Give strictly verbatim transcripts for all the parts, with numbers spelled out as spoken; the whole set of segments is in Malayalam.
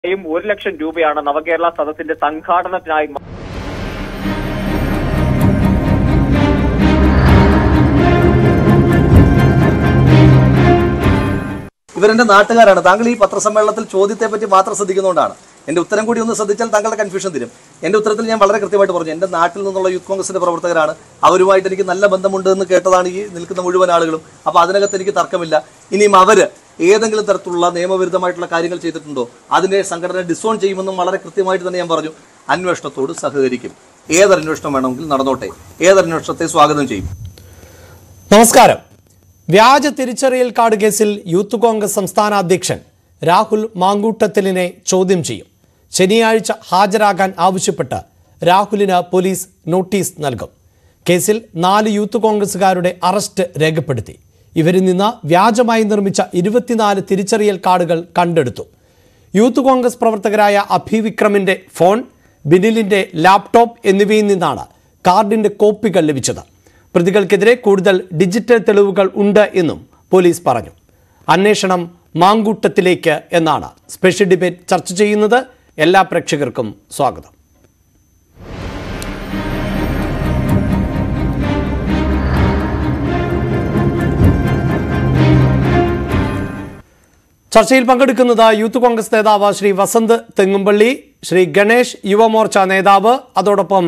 ഒരു ലക്ഷം രൂപയാണ് നവകേരള സദസ്സിന്റെ സംഘാടനത്തിനായി. ഇവരെന്റെ നാട്ടുകാരാണ്. താങ്കൾ ഈ പത്രസമ്മേളനത്തിൽ ചോദ്യത്തെ പറ്റി മാത്രം ശ്രദ്ധിക്കുന്നതുകൊണ്ടാണ്. എന്റെ ഉത്തരം കൂടി ഒന്ന് ശ്രദ്ധിച്ചാൽ താങ്കളുടെ കൺഫ്യൂഷൻ തീരും. എന്റെ ഉത്തരത്തിൽ ഞാൻ വളരെ കൃത്യമായിട്ട് പറഞ്ഞു, എന്റെ നാട്ടിൽ നിന്നുള്ള യൂത്ത് കോൺഗ്രസിന്റെ പ്രവർത്തകരാണ്, അവരുമായിട്ട് എനിക്ക് നല്ല ബന്ധമുണ്ട് എന്ന് കേട്ടതാണ് ഈ നിൽക്കുന്ന മുഴുവൻ ആളുകളും. അപ്പൊ അതിനകത്ത് എനിക്ക് തർക്കമില്ല. ഇനിയും അവര് ഏതെങ്കിലും തരത്തിലുള്ള നിയമവിരുദ്ധമായിട്ടുള്ള കാര്യങ്ങൾ ചെയ്തിട്ടുണ്ടോ അതിന്റെ സംഘടന ഡിസോൺ ചെയ്യുമെന്നും വളരെ കൃത്യമായിട്ട് തന്നെ ഞാൻ പറഞ്ഞു. അന്വേഷണത്തോട് സഹകരിക്കും. ഏതന്വേഷണം വേണമെങ്കിൽ നടന്നോട്ടെ. ഏതന്വേഷണത്തെ സ്വാഗതം ചെയ്യും. നമസ്കാരം. വ്യാജ തിരിച്ചറിയൽ കാർഡ് കേസിൽ യൂത്ത് കോൺഗ്രസ് സംസ്ഥാന അധ്യക്ഷൻ രാഹുൽ മാങ്കൂട്ടത്തിലിനെ ചോദ്യം ചെയ്യും. ശനിയാഴ്ച ഹാജരാകാൻ ആവശ്യപ്പെട്ട് രാഹുലിന് പോലീസ് നോട്ടീസ് നൽകും. കേസിൽ നാല് യൂത്ത് കോൺഗ്രസുകാരുടെ അറസ്റ്റ് രേഖപ്പെടുത്തി. ഇവരിൽ നിന്ന് വ്യാജമായി നിർമ്മിച്ച ഇരുപത്തിനാല് തിരിച്ചറിയൽ കാർഡുകൾ കണ്ടെടുത്തു. യൂത്ത് കോൺഗ്രസ് പ്രവർത്തകരായ അഭിവിക്രമിന്റെ ഫോൺ, ബിനിലിന്റെ ലാപ്ടോപ്പ് എന്നിവയിൽ നിന്നാണ് കാർഡിന്റെ കോപ്പികൾ ലഭിച്ചത്. പ്രതികൾക്കെതിരെ കൂടുതൽ ഡിജിറ്റൽ തെളിവുകൾ ഉണ്ട് എന്നും പോലീസ് പറഞ്ഞു. അന്വേഷണം മാങ്കൂട്ടത്തിലേക്ക് എന്നാണ് സ്പെഷ്യൽ ഡിബേറ്റ് ചർച്ച ചെയ്യുന്നത്. എല്ലാ പ്രേക്ഷകർക്കും സ്വാഗതം. ചർച്ചയിൽ പങ്കെടുക്കുന്നത് യൂത്ത് കോൺഗ്രസ് നേതാവ് ശ്രീ വസന്ത് തെങ്ങുംപള്ളി, ശ്രീ ഗണേഷ് യുവമോർച്ച നേതാവ്, അതോടൊപ്പം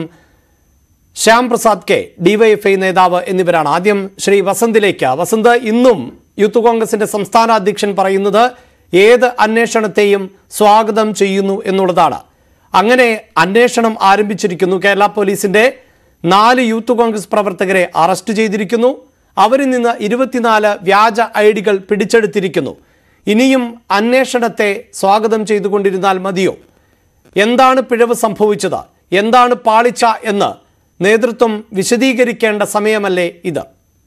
ശ്യാം പ്രസാദ് കെ ഡിവൈഎഫ്ഐ നേതാവ് എന്നിവരാണ്. ആദ്യം ശ്രീ വസന്തിലേക്ക്. വസന്ത്, ഇന്നും യൂത്ത് കോൺഗ്രസിന്റെ സംസ്ഥാന അധ്യക്ഷൻ പറയുന്നത് ഏത് അന്വേഷണത്തെയും സ്വാഗതം ചെയ്യുന്നു എന്നുള്ളതാണ്. അങ്ങനെ അന്വേഷണം ആരംഭിച്ചിരിക്കുന്നു. കേരള പോലീസിന്റെ നാല് യൂത്ത് കോൺഗ്രസ് പ്രവർത്തകരെ അറസ്റ്റ് ചെയ്തിരിക്കുന്നു. അവരിൽ നിന്ന് ഇരുപത്തിനാല് വ്യാജ ഐ ഡികൾ പിടിച്ചെടുത്തിരിക്കുന്നു. ഇനിയും അന്വേഷണത്തെ സ്വാഗതം ചെയ്തുകൊണ്ടിരുന്നാൽ മതിയോ? എന്താണ് പിഴവ് സംഭവിച്ചത്, എന്താണ് പാളിച്ച എന്ന് നേതൃത്വം വിശദീകരിക്കേണ്ട സമയമല്ലേ ഇത്?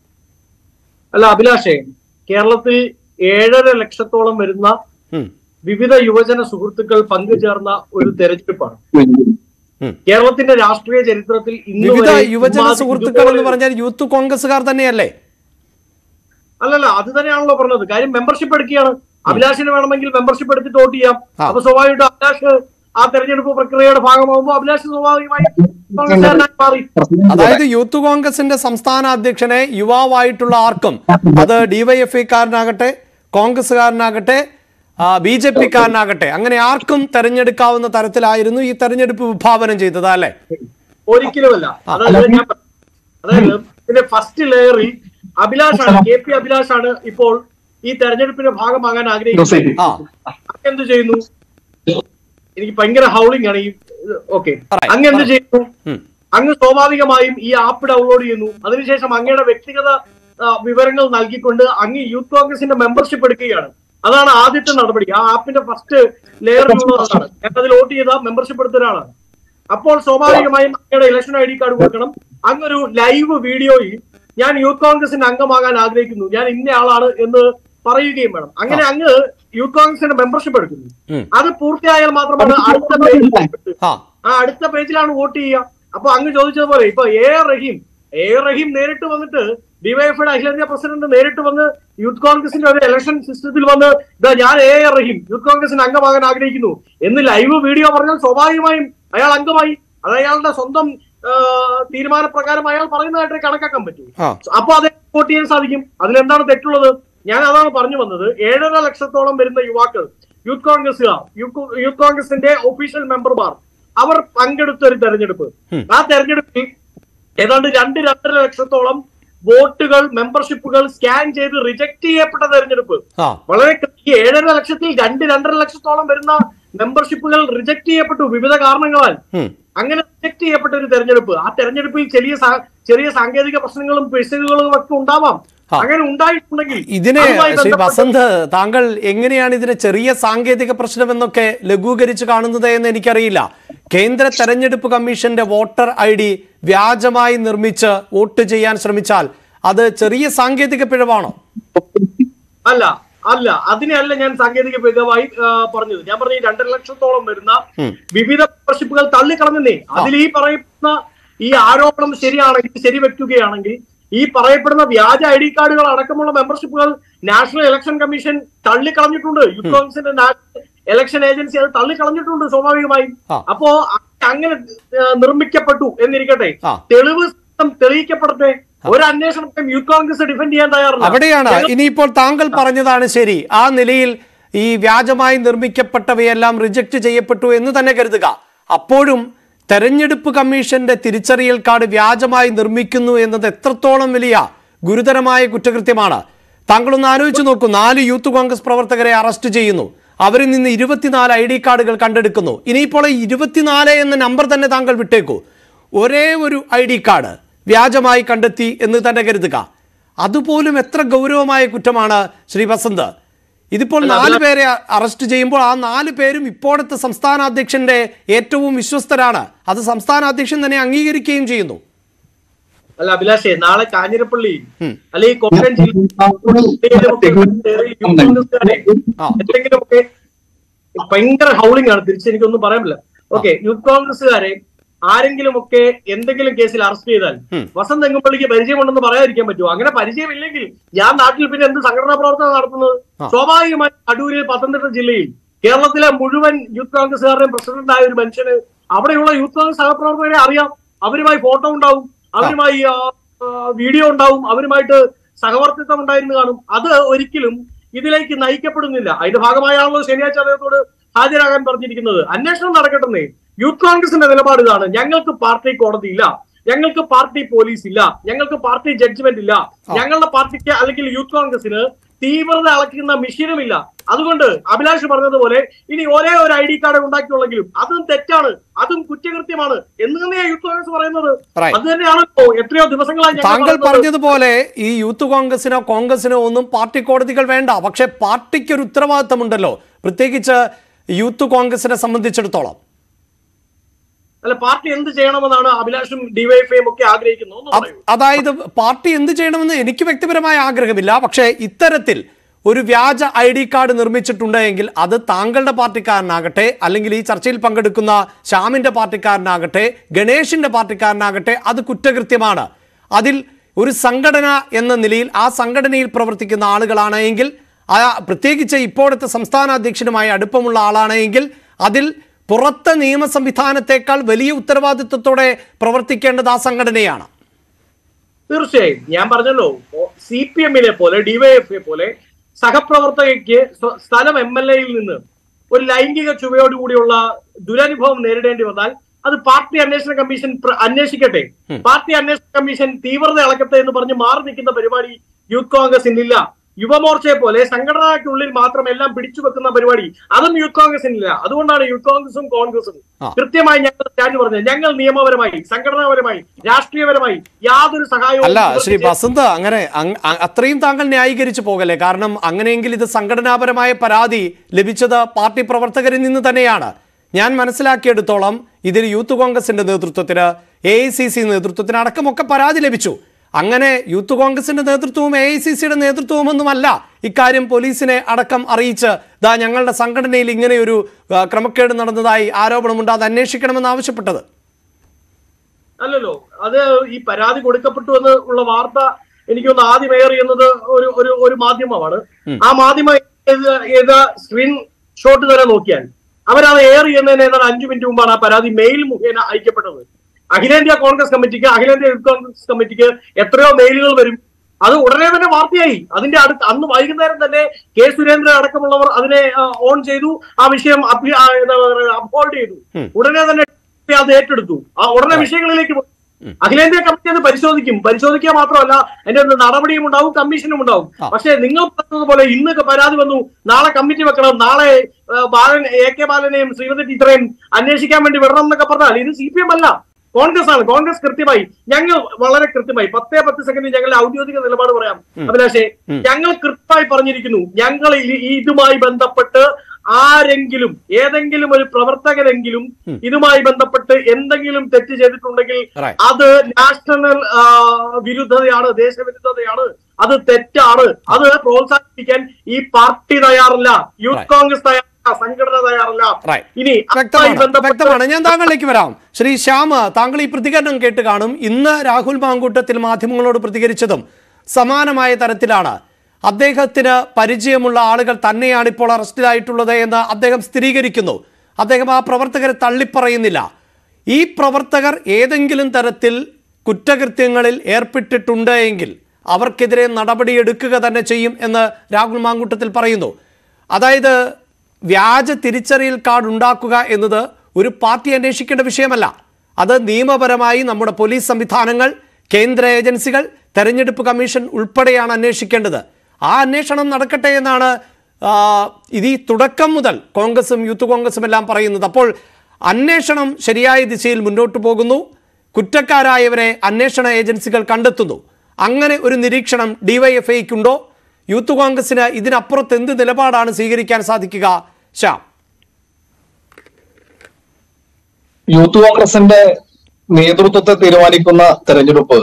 അല്ല അഭിലാഷേ, കേരളത്തിൽ ഏഴര ലക്ഷത്തോളം വരുന്ന വിവിധ യുവജന സുഹൃത്തുക്കൾ പങ്കുചേർന്ന ഒരു തെരഞ്ഞെടുപ്പാണ്. കേരളത്തിന്റെ രാഷ്ട്രീയ ചരിത്രത്തിൽ വിവിധ യുവജന സുഹൃത്തുക്കൾ എന്ന് പറഞ്ഞാൽ യൂത്ത് കോൺഗ്രസുകാർ തന്നെയല്ലേ? അല്ലല്ല, അത് തന്നെയാണല്ലോ പറഞ്ഞത്. കാര്യം മെമ്പർഷിപ്പ് എടുക്കുകയാണ്. അഭിലാഷിന് വേണമെങ്കിൽ മെമ്പർഷിപ്പ് എടുത്തിട്ട് വോട്ട് ചെയ്യാം. അപ്പൊ സ്വാഭാവികമായിട്ടും അഭിലാഷ് ആ തെരഞ്ഞെടുപ്പ് പ്രക്രിയയുടെ ഭാഗമാകുമ്പോൾ അഭിലാഷ് സ്വാഭാവികമായി മാറി. അതായത് യൂത്ത് കോൺഗ്രസിന്റെ സംസ്ഥാന അധ്യക്ഷനെ യുവാവായിട്ടുള്ള ആർക്കും, അത് ഡിവൈഎഫ്ഐക്കാരനാകട്ടെ, കോൺഗ്രസുകാരനാകട്ടെ, ബി ജെ പിക്കാരനാകട്ടെ, അങ്ങനെ ആർക്കും തെരഞ്ഞെടുക്കാവുന്ന തരത്തിലായിരുന്നു ഈ തെരഞ്ഞെടുപ്പ് വിഭാവനം ചെയ്തത് അല്ലെ? ഒരിക്കലുമല്ല. അതായത് ഞാൻ അതായത് ഇതിന്റെ ഫസ്റ്റ് ലെയറിൽ അഭിലാഷാണ്, കെ പി അഭിലാഷാണ് ഇപ്പോൾ ഈ തെരഞ്ഞെടുപ്പിന്റെ ഭാഗമാകാൻ ആഗ്രഹിക്കുന്നത്. എന്ത് ചെയ്യുന്നു? എനിക്ക് ഭയങ്കര ഹൗളിംഗ് ആണ് ഈ. ഓക്കെ, അങ്ങ് എന്ത് ചെയ്യുന്നു? അങ്ങ് സ്വാഭാവികമായും ഈ ആപ്പ് ഡൗൺലോഡ് ചെയ്യുന്നു. അതിനുശേഷം അങ്ങയുടെ വ്യക്തിഗത വിവരങ്ങൾ നൽകിക്കൊണ്ട് അങ്ങ് യൂത്ത് കോൺഗ്രസിന്റെ മെമ്പർഷിപ്പ് എടുക്കുകയാണ്. അതാണ് ആദ്യത്തെ നടപടി. ആ ആപ്പിന്റെ ഫസ്റ്റ് ലെയറിലുള്ളതാണ്. ഞാൻ അതിൽ വോട്ട് ചെയ്ത മെമ്പർഷിപ്പ് എടുത്ത ഒരാളാണ്. അപ്പോൾ സ്വാഭാവികമായും അങ്ങയുടെ ഇലക്ഷൻ ഐ ഡി കാർഡ് കൊടുക്കണം. അങ്ങൊരു ലൈവ് വീഡിയോയിൽ ഞാൻ യൂത്ത് കോൺഗ്രസിന്റെ അംഗമാകാൻ ആഗ്രഹിക്കുന്നു, ഞാൻ ഇന്ന ആളാണ് എന്ന് പറയുകയും വേണം. അങ്ങനെ അങ്ങ് യൂത്ത് കോൺഗ്രസിന്റെ മെമ്പർഷിപ്പ് എടുക്കുന്നു. അത് പൂർത്തിയായാൽ മാത്രമാണ് അടുത്ത പേജിൽ ആ അടുത്ത പേജിലാണ് വോട്ട് ചെയ്യുക. അപ്പൊ അങ്ങ് ചോദിച്ചതുപോലെ ഇപ്പൊ എ റഹീം എ റഹീം നേരിട്ട് വന്നിട്ട് ഡിവൈഎഫ്ഐയുടെ അഖിലേന്ത്യാ പ്രസിഡന്റ് നേരിട്ട് വന്ന് യൂത്ത് കോൺഗ്രസിന്റെ ഒരു ഇലക്ഷൻ സിസ്റ്റത്തിൽ വന്ന് ഇതാ ഞാൻ എ റഹീം യൂത്ത് കോൺഗ്രസിന്റെ അംഗമാകാൻ ആഗ്രഹിക്കുന്നു എന്ന് ലൈവ് വീഡിയോ പറഞ്ഞാൽ സ്വാഭാവികമായും അയാൾ അംഗമായി. അത് അയാളുടെ സ്വന്തം തീരുമാനപ്രകാരം അയാൾ പറയുന്നതായിട്ട് കണക്കാക്കാൻ പറ്റും. അപ്പൊ അത് വോട്ട് ചെയ്യാൻ സാധിക്കും. അതിലെന്താണ് തെറ്റുള്ളത്? ഞാൻ അതാണ് പറഞ്ഞു വന്നത്. ഏഴര ലക്ഷത്തോളം വരുന്ന യുവാക്കൾ, യൂത്ത് കോൺഗ്രസുകാർ, യൂത്ത് കോൺഗ്രസിന്റെ ഒഫീഷ്യൽ മെമ്പർമാർ, അവർ പങ്കെടുത്ത ഒരു തെരഞ്ഞെടുപ്പ്. ആ തെരഞ്ഞെടുപ്പിൽ ഏതാണ്ട് രണ്ട് രണ്ടര ലക്ഷത്തോളം വോട്ടുകൾ, മെമ്പർഷിപ്പുകൾ സ്കാൻ ചെയ്ത് റിജക്ട് ചെയ്യപ്പെട്ട തെരഞ്ഞെടുപ്പ്. വളരെ ഈ ഏഴര ലക്ഷത്തിൽ രണ്ട് രണ്ടര ലക്ഷത്തോളം വരുന്ന മെമ്പർഷിപ്പുകൾ റിജക്ട് ചെയ്യപ്പെട്ടു വിവിധ കാരണങ്ങളാൽ. അങ്ങനെ റിജക്ട് ചെയ്യപ്പെട്ട ഒരു തെരഞ്ഞെടുപ്പ്. ആ തെരഞ്ഞെടുപ്പിൽ ചെറിയ ചെറിയ സാങ്കേതിക പ്രശ്നങ്ങളും പിശകുകളും ഒക്കെ ഉണ്ടാവാം. അങ്ങനെ ഉണ്ടായിട്ടുണ്ടെങ്കിൽ ഇതിനെ ശ്രീ വസന്ത്, താങ്കൾ എങ്ങനെയാണ് ഇതിനെ ചെറിയ സാങ്കേതിക പ്രശ്നം എന്നൊക്കെ ലഘൂകരിച്ച് കാണുന്നത് എന്ന് എനിക്കറിയില്ല. കേന്ദ്ര തെരഞ്ഞെടുപ്പ് കമ്മീഷന്റെ വോട്ടർ ഐ ഡി വ്യാജമായി നിർമ്മിച്ച് വോട്ട് ചെയ്യാൻ ശ്രമിച്ചാൽ അത് ചെറിയ സാങ്കേതിക പിഴവാണോ? അല്ല അല്ല അതിനെയല്ല ഞാൻ സാങ്കേതിക പിഴവായി പറഞ്ഞത്. ഞാൻ പറഞ്ഞ രണ്ടര ലക്ഷത്തോളം വരുന്ന വിവിധ മെമ്പർഷിപ്പുകൾ തള്ളിക്കളഞ്ഞേ. അതിൽ ഈ പറയുന്ന ഈ ആരോപണം ശരിയാണെങ്കിൽ, ശരി വെക്കുകയാണെങ്കിൽ, ഈ പറയപ്പെടുന്ന വ്യാജ ഐ ഡി കാർഡുകൾ അടക്കമുള്ള മെമ്പർഷിപ്പുകൾ നാഷണൽ ഇലക്ഷൻ കമ്മീഷൻ തള്ളിക്കളഞ്ഞിട്ടുണ്ട്. യൂത്ത് കോൺഗ്രസിന്റെ ഇലക്ഷൻ ഏജൻസി അത് തള്ളിക്കളഞ്ഞിട്ടുണ്ട് സ്വാഭാവികമായും. അപ്പോ അങ്ങനെ നിർമ്മിക്കപ്പെട്ടു എന്നിരിക്കട്ടെ, തെളിവ് തെളിയിക്കപ്പെടട്ടെ. ഒരു അന്വേഷണത്തെയും യൂത്ത് കോൺഗ്രസ് ഡിഫെൻഡ് ചെയ്യാൻ തയ്യാറല്ല. അവിടെയാണ് ഇനിയിപ്പോൾ താങ്കൾ പറഞ്ഞതാണ് ശരി. ആ നിലയിൽ ഈ വ്യാജമായി നിർമ്മിക്കപ്പെട്ടവയെല്ലാം റിജക്ട് ചെയ്യപ്പെട്ടു എന്ന് തന്നെ കരുതുക. അപ്പോഴും തെരഞ്ഞെടുപ്പ് കമ്മീഷന്റെ തിരിച്ചറിയൽ കാർഡ് വ്യാജമായി നിർമ്മിക്കുന്നു എന്നത് എത്രത്തോളം വലിയ ഗുരുതരമായ കുറ്റകൃത്യമാണ്. താങ്കളൊന്ന് ആലോചിച്ച് നോക്കൂ. നാല് യൂത്ത് കോൺഗ്രസ് പ്രവർത്തകരെ അറസ്റ്റ് ചെയ്യുന്നു, അവരിൽ നിന്ന് ഇരുപത്തിനാല് ഐ ഡി കാർഡുകൾ കണ്ടെടുക്കുന്നു. ഇനിയിപ്പോൾ ഇരുപത്തിനാല് എന്ന നമ്പർ തന്നെ താങ്കൾ വിട്ടേക്കൂ. ഒരേ ഒരു ഐ ഡി കാർഡ് വ്യാജമായി കണ്ടെത്തി എന്ന് തന്നെ കരുതുക. അതുപോലും എത്ര ഗൗരവമായ കുറ്റമാണ് ശ്രീ വസന്ത്. ഇതിപ്പോൾ നാല് പേരെ അറസ്റ്റ് ചെയ്യുമ്പോൾ ആ നാല് പേരും ഇപ്പോഴത്തെ സംസ്ഥാന അധ്യക്ഷന്റെ ഏറ്റവും വിശ്വസ്തരാണ്. അത് സംസ്ഥാന അധ്യക്ഷൻ തന്നെ അംഗീകരിക്കുകയും ചെയ്യുന്നു. അല്ല അഭിലാഷേ, നാളെ കാഞ്ഞിരപ്പള്ളി അല്ലെങ്കിൽ കോട്ടയം എന്തെങ്കിലുമൊക്കെ ഭയങ്കര ഹൗളിംഗ് ആണ്. തിരിച്ച് എനിക്കൊന്നും പറയാൻ പറ്റില്ല. ഓക്കെ, യൂത്ത് കോൺഗ്രസ്സുകാരെ ആരെങ്കിലുമൊക്കെ എന്തെങ്കിലും കേസിൽ അറസ്റ്റ് ചെയ്താൽ വസന്ത് എങ്ങുമ്പള്ളിക്ക് പരിചയമുണ്ടെന്ന് പറയാതിരിക്കാൻ പറ്റുമോ? അങ്ങനെ പരിചയമില്ലെങ്കിൽ ഞാൻ നാട്ടിൽ പിന്നെ എന്ത് സംഘടനാ പ്രവർത്തനം നടത്തുന്നത്? സ്വാഭാവികമായി അടൂരിൽ, പത്തനംതിട്ട ജില്ലയിൽ കേരളത്തിലെ മുഴുവൻ യൂത്ത് കോൺഗ്രസ്സുകാരുടെയും പ്രസിഡന്റായ ഒരു മനുഷ്യന് അവിടെയുള്ള യൂത്ത് കോൺഗ്രസ് സഹപ്രവർത്തകരെ അറിയാം. അവരുമായി ഫോട്ടോ ഉണ്ടാവും, അവരുമായി വീഡിയോ ഉണ്ടാവും, അവരുമായിട്ട് സഹവർത്തിത്വം ഉണ്ടായിരുന്നു കാണും. അത് ഒരിക്കലും ഇതിലേക്ക് നയിക്കപ്പെടുന്നില്ല. അതിന്റെ ഭാഗമായാണല്ലോ ശനിയാഴ്ച അദ്ദേഹത്തോട് ഹാജരാകാൻ പറഞ്ഞിരിക്കുന്നത്. അന്വേഷണം നടക്കട്ടെ. യൂത്ത് കോൺഗ്രസിന്റെ നിലപാട് ഇതാണ്. ഞങ്ങൾക്ക് പാർട്ടി കോടതി ഇല്ല, ഞങ്ങൾക്ക് പാർട്ടി പോലീസ് ഇല്ല, ഞങ്ങൾക്ക് പാർട്ടി ജഡ്ജ്മെന്റ് ഇല്ല, ഞങ്ങളുടെ പാർട്ടിക്ക് അല്ലെങ്കിൽ യൂത്ത് കോൺഗ്രസിന് തീവ്രത അളക്കുന്ന മെഷീനുമില്ല. അതുകൊണ്ട് അഭിലാഷ് പറഞ്ഞതുപോലെ ഇനി ഒരേ ഒരു ഐ ഡി കാർഡ് ഉണ്ടാക്കിയുള്ളെങ്കിലും അതും തെറ്റാണ്, അതും കുറ്റകൃത്യമാണ് എന്ന് തന്നെയാണ് യൂത്ത് കോൺഗ്രസ് പറയുന്നത്. അത് തന്നെയാണല്ലോ എത്രയോ ദിവസങ്ങളായി താങ്കൾ പറഞ്ഞതുപോലെ ഈ യൂത്ത് കോൺഗ്രസിനോ കോൺഗ്രസിനോ ഒന്നും പാർട്ടി കോടതികൾ വേണ്ട. പക്ഷെ പാർട്ടിക്ക് ഒരു ഉത്തരവാദിത്തമുണ്ടല്ലോ, പ്രത്യേകിച്ച് യൂത്ത് കോൺഗ്രസിനെ സംബന്ധിച്ചിടത്തോളം. അല്ല, പാർട്ടി എന്ത് ചെയ്യണമെന്നാണ് അഭിലാഷും ഡിവൈഎഫ്ഐയും ഒക്കെ ആഗ്രഹിക്കുന്നത്? അതായത് പാർട്ടി എന്ത് ചെയ്യണമെന്ന് എനിക്ക് വ്യക്തിപരമായ ആഗ്രഹമില്ല. പക്ഷേ ഇത്തരത്തിൽ ഒരു വ്യാജ ഐ ഡി കാർഡ് നിർമ്മിച്ചിട്ടുണ്ടെങ്കിൽ അത് താങ്കളുടെ പാർട്ടിക്കാരനാകട്ടെ, അല്ലെങ്കിൽ ഈ ചർച്ചയിൽ പങ്കെടുക്കുന്ന ശ്യാമിന്റെ പാർട്ടിക്കാരനാകട്ടെ, ഗണേഷിന്റെ പാർട്ടിക്കാരനാകട്ടെ, അത് കുറ്റകൃത്യമാണ്. അതിൽ ഒരു സംഘടന എന്ന നിലയിൽ ആ സംഘടനയിൽ പ്രവർത്തിക്കുന്ന ആളുകളാണ് എങ്കിൽ, ആ പ്രത്യേകിച്ച് ഇപ്പോഴത്തെ സംസ്ഥാന അധ്യക്ഷനുമായി അടുപ്പമുള്ള ആളാണ് എങ്കിൽ അതിൽ പുറത്തെ നിയമ സംവിധാനത്തെക്കാൾ വലിയ ഉത്തരവാദിത്വത്തോടെ പ്രവർത്തിക്കേണ്ടത് ആ സംഘടനയാണ്. തീർച്ചയായും ഞാൻ പറഞ്ഞല്ലോ, സി പി എമ്മിനെ പോലെ ഡിവൈഎഫ്ഐ പോലെ സഹപ്രവർത്തകയ്ക്ക് സ്ഥലം എം എൽ എയിൽ നിന്ന് ഒരു ലൈംഗിക ചുവയോടുകൂടിയുള്ള ദുരനുഭവം നേരിടേണ്ടി വന്നാൽ അത് പാർട്ടി അന്വേഷണ കമ്മീഷൻ അന്വേഷിക്കട്ടെ. പാർട്ടി അന്വേഷണ കമ്മീഷൻ തീവ്രത ഇളക്കട്ടെ എന്ന് പറഞ്ഞ് മാറി നിൽക്കുന്ന പരിപാടി യൂത്ത് കോൺഗ്രസിനില്ല. യുവമോർച്ചയെ പോലെ സംഘടനയ്ക്കുള്ളിൽ മാത്രം എല്ലാം പിടിച്ചു വെക്കുന്ന പരിപാടി അതും യൂത്ത് കോൺഗ്രസിനില്ല. അതുകൊണ്ടാണ് യൂത്ത് കോൺഗ്രസും കോൺഗ്രസും കൃത്യമായി ഞങ്ങൾ സ്റ്റാൻഡ് പറഞ്ഞത്. ഞങ്ങൾ നിയമപരമായി, സംഘടനാപരമായി, രാഷ്ട്രീയപരമായി യാതൊരു സഹായവും അല്ല. ശ്രീ വസന്ത്, അങ്ങനെ അത്രയും താങ്കൾ ന്യായീകരിച്ചു പോകല്ലേ? കാരണം അങ്ങനെയെങ്കിൽ ഇത് സംഘടനാപരമായ പരാതി ലഭിച്ചത് പാർട്ടി പ്രവർത്തകരിൽ നിന്ന് തന്നെയാണ്. ഞാൻ മനസ്സിലാക്കിയെടുത്തോളം ഇതിൽ യൂത്ത് കോൺഗ്രസിന്റെ നേതൃത്വത്തിന്, എ ഐ സി സി നേതൃത്വത്തിന് അടക്കമൊക്കെ പരാതി ലഭിച്ചു. അങ്ങനെ യൂത്ത് കോൺഗ്രസിന്റെ നേതൃത്വവും എ ഐ സി സിയുടെ നേതൃത്വവും ഒന്നുമല്ല ഇക്കാര്യം പോലീസിനെ അടക്കം അറിയിച്ച് ദാ ഞങ്ങളുടെ സംഘടനയിൽ ഇങ്ങനെയൊരു ക്രമക്കേട് നടന്നതായി ആരോപണമുണ്ട്, അത് അന്വേഷിക്കണമെന്ന് ആവശ്യപ്പെട്ടത്. അല്ലല്ലോ, അത് ഈ പരാതി കൊടുക്കപ്പെട്ടു എന്ന് ഉള്ള വാർത്ത എനിക്കൊന്ന് ആദ്യം എയർ ചെയ്യുന്നത് ഒരു ഒരു ഒരു മാധ്യമമാണ്. ആ മാധ്യമം ഏത് സ്ക്രീൻ ഷോട്ട് തന്നെ നോക്കിയാൽ അവരത് എയർ ചെയ്യുന്നതിന് ഏതാണ്ട് അഞ്ചു മിനിറ്റ് മുമ്പാണ് ആ പരാതി മെയിൽ മുഖേന അയക്കപ്പെട്ടത്. അഖിലേന്ത്യാ കോൺഗ്രസ് കമ്മിറ്റിക്ക്, അഖിലേന്ത്യാ യൂത്ത് കോൺഗ്രസ് കമ്മിറ്റിക്ക് എത്രയോ മെയിലുകൾ വരും. അത് ഉടനെ തന്നെ വാർത്തയായി. അതിന്റെ അടുത്ത് അന്ന് വൈകുന്നേരം തന്നെ കെ സുരേന്ദ്രൻ അടക്കമുള്ളവർ അതിനെ ഓൺ ചെയ്തു, ആ വിഷയം അപ്ഹോൾഡ് ചെയ്തു. ഉടനെ തന്നെ അത് ഏറ്റെടുത്തു. ആ ഉടനെ വിഷയങ്ങളിലേക്ക് പോയി. അഖിലേന്ത്യാ കമ്മിറ്റി അത് പരിശോധിക്കും. പരിശോധിക്കുക മാത്രമല്ല, അതിന്റെ നടപടിയും ഉണ്ടാവും, കമ്മീഷനും ഉണ്ടാവും. പക്ഷെ നിങ്ങൾ പറഞ്ഞതുപോലെ ഇന്ന് പരാതി വന്നു, നാളെ കമ്മിറ്റി വെക്കണം, നാളെ ബാലൻ എ കെ ബാലനെയും ശ്രീമതി ടീച്ചറേയും അന്വേഷിക്കാൻ വേണ്ടി വിടണം എന്നൊക്കെ പറഞ്ഞാൽ ഇത് സി പി എം അല്ല, കോൺഗ്രസ് ആണ്. കോൺഗ്രസ് കൃത്യമായി, ഞങ്ങൾ വളരെ കൃത്യമായി പത്തേ പത്ത് സെക്കൻഡിൽ ഞങ്ങളുടെ ഔദ്യോഗിക നിലപാട് പറയാം അഭിലാഷേ. ഞങ്ങൾ കൃത്യമായി പറഞ്ഞിരിക്കുന്നു, ഞങ്ങൾ ഇതുമായി ബന്ധപ്പെട്ട് ആരെങ്കിലും, ഏതെങ്കിലും ഒരു പ്രവർത്തകരെങ്കിലും ഇതുമായി ബന്ധപ്പെട്ട് എന്തെങ്കിലും തെറ്റ് ചെയ്തിട്ടുണ്ടെങ്കിൽ അത് നാഷണൽ വിരുദ്ധതയാണ്, ദേശവിരുദ്ധതയാണ്, അത് തെറ്റാണ്. അത് പ്രോത്സാഹിപ്പിക്കാൻ ഈ പാർട്ടി തയ്യാറല്ല, യൂത്ത് കോൺഗ്രസ് തയ്യാറല്ല, സംഘടന തയ്യാറല്ല. ഇനി വ്യക്തമാണ്. ഞാൻ താങ്കളിലേക്ക് വരാം. ശ്രീ ശ്യാം, താങ്കൾ ഈ പ്രതികരണം കേട്ട് കാണും. ഇന്ന് രാഹുൽ മാങ്കൂട്ടത്തിൽ മാധ്യമങ്ങളോട് പ്രതികരിച്ചതും സമാനമായ തരത്തിലാണ്. അദ്ദേഹത്തിന് പരിചയമുള്ള ആളുകൾ തന്നെയാണ് ഇപ്പോൾ അറസ്റ്റിലായിട്ടുള്ളത് എന്ന് അദ്ദേഹം സ്ഥിരീകരിക്കുന്നു. അദ്ദേഹം ആ പ്രവർത്തകരെ തള്ളിപ്പറയുന്നില്ല. ഈ പ്രവർത്തകർ ഏതെങ്കിലും തരത്തിൽ കുറ്റകൃത്യങ്ങളിൽ ഏർപ്പെട്ടിട്ടുണ്ട് എങ്കിൽ അവർക്കെതിരെ നടപടിയെടുക്കുക തന്നെ ചെയ്യും എന്ന് രാഹുൽ മാങ്കൂട്ടത്തിൽ പറയുന്നു. അതായത് വ്യാജ തിരിച്ചറിയൽ കാർഡ് ഉണ്ടാക്കുക എന്നത് ഒരു പാർട്ടി അന്വേഷിക്കേണ്ട വിഷയമല്ല. അത് നിയമപരമായി നമ്മുടെ പോലീസ് സംവിധാനങ്ങൾ, കേന്ദ്ര ഏജൻസികൾ, തെരഞ്ഞെടുപ്പ് കമ്മീഷൻ ഉൾപ്പെടെയാണ് അന്വേഷിക്കേണ്ടത്. ആ അന്വേഷണം നടക്കട്ടെ എന്നാണ് ഇത് ഈ തുടക്കം മുതൽ കോൺഗ്രസും യൂത്ത് കോൺഗ്രസും എല്ലാം പറയുന്നത്. അപ്പോൾ അന്വേഷണം ശരിയായ ദിശയിൽ മുന്നോട്ട് പോകുന്നു, കുറ്റക്കാരായവരെ അന്വേഷണ ഏജൻസികൾ കണ്ടെത്തുന്നു. അങ്ങനെ ഒരു നിരീക്ഷണം ഡിവൈഎഫ്ഐക്കുണ്ടോ? യൂത്ത് കോൺഗ്രസിന് ഇതിനപ്പുറത്ത് എന്ത് നിലപാടാണ് സ്വീകരിക്കാൻ സാധിക്കുക? ശ്യാം, യൂത്ത് കോൺഗ്രസിന്റെ നേതൃത്വത്തെ തീരുമാനിക്കുന്ന തെരഞ്ഞെടുപ്പ്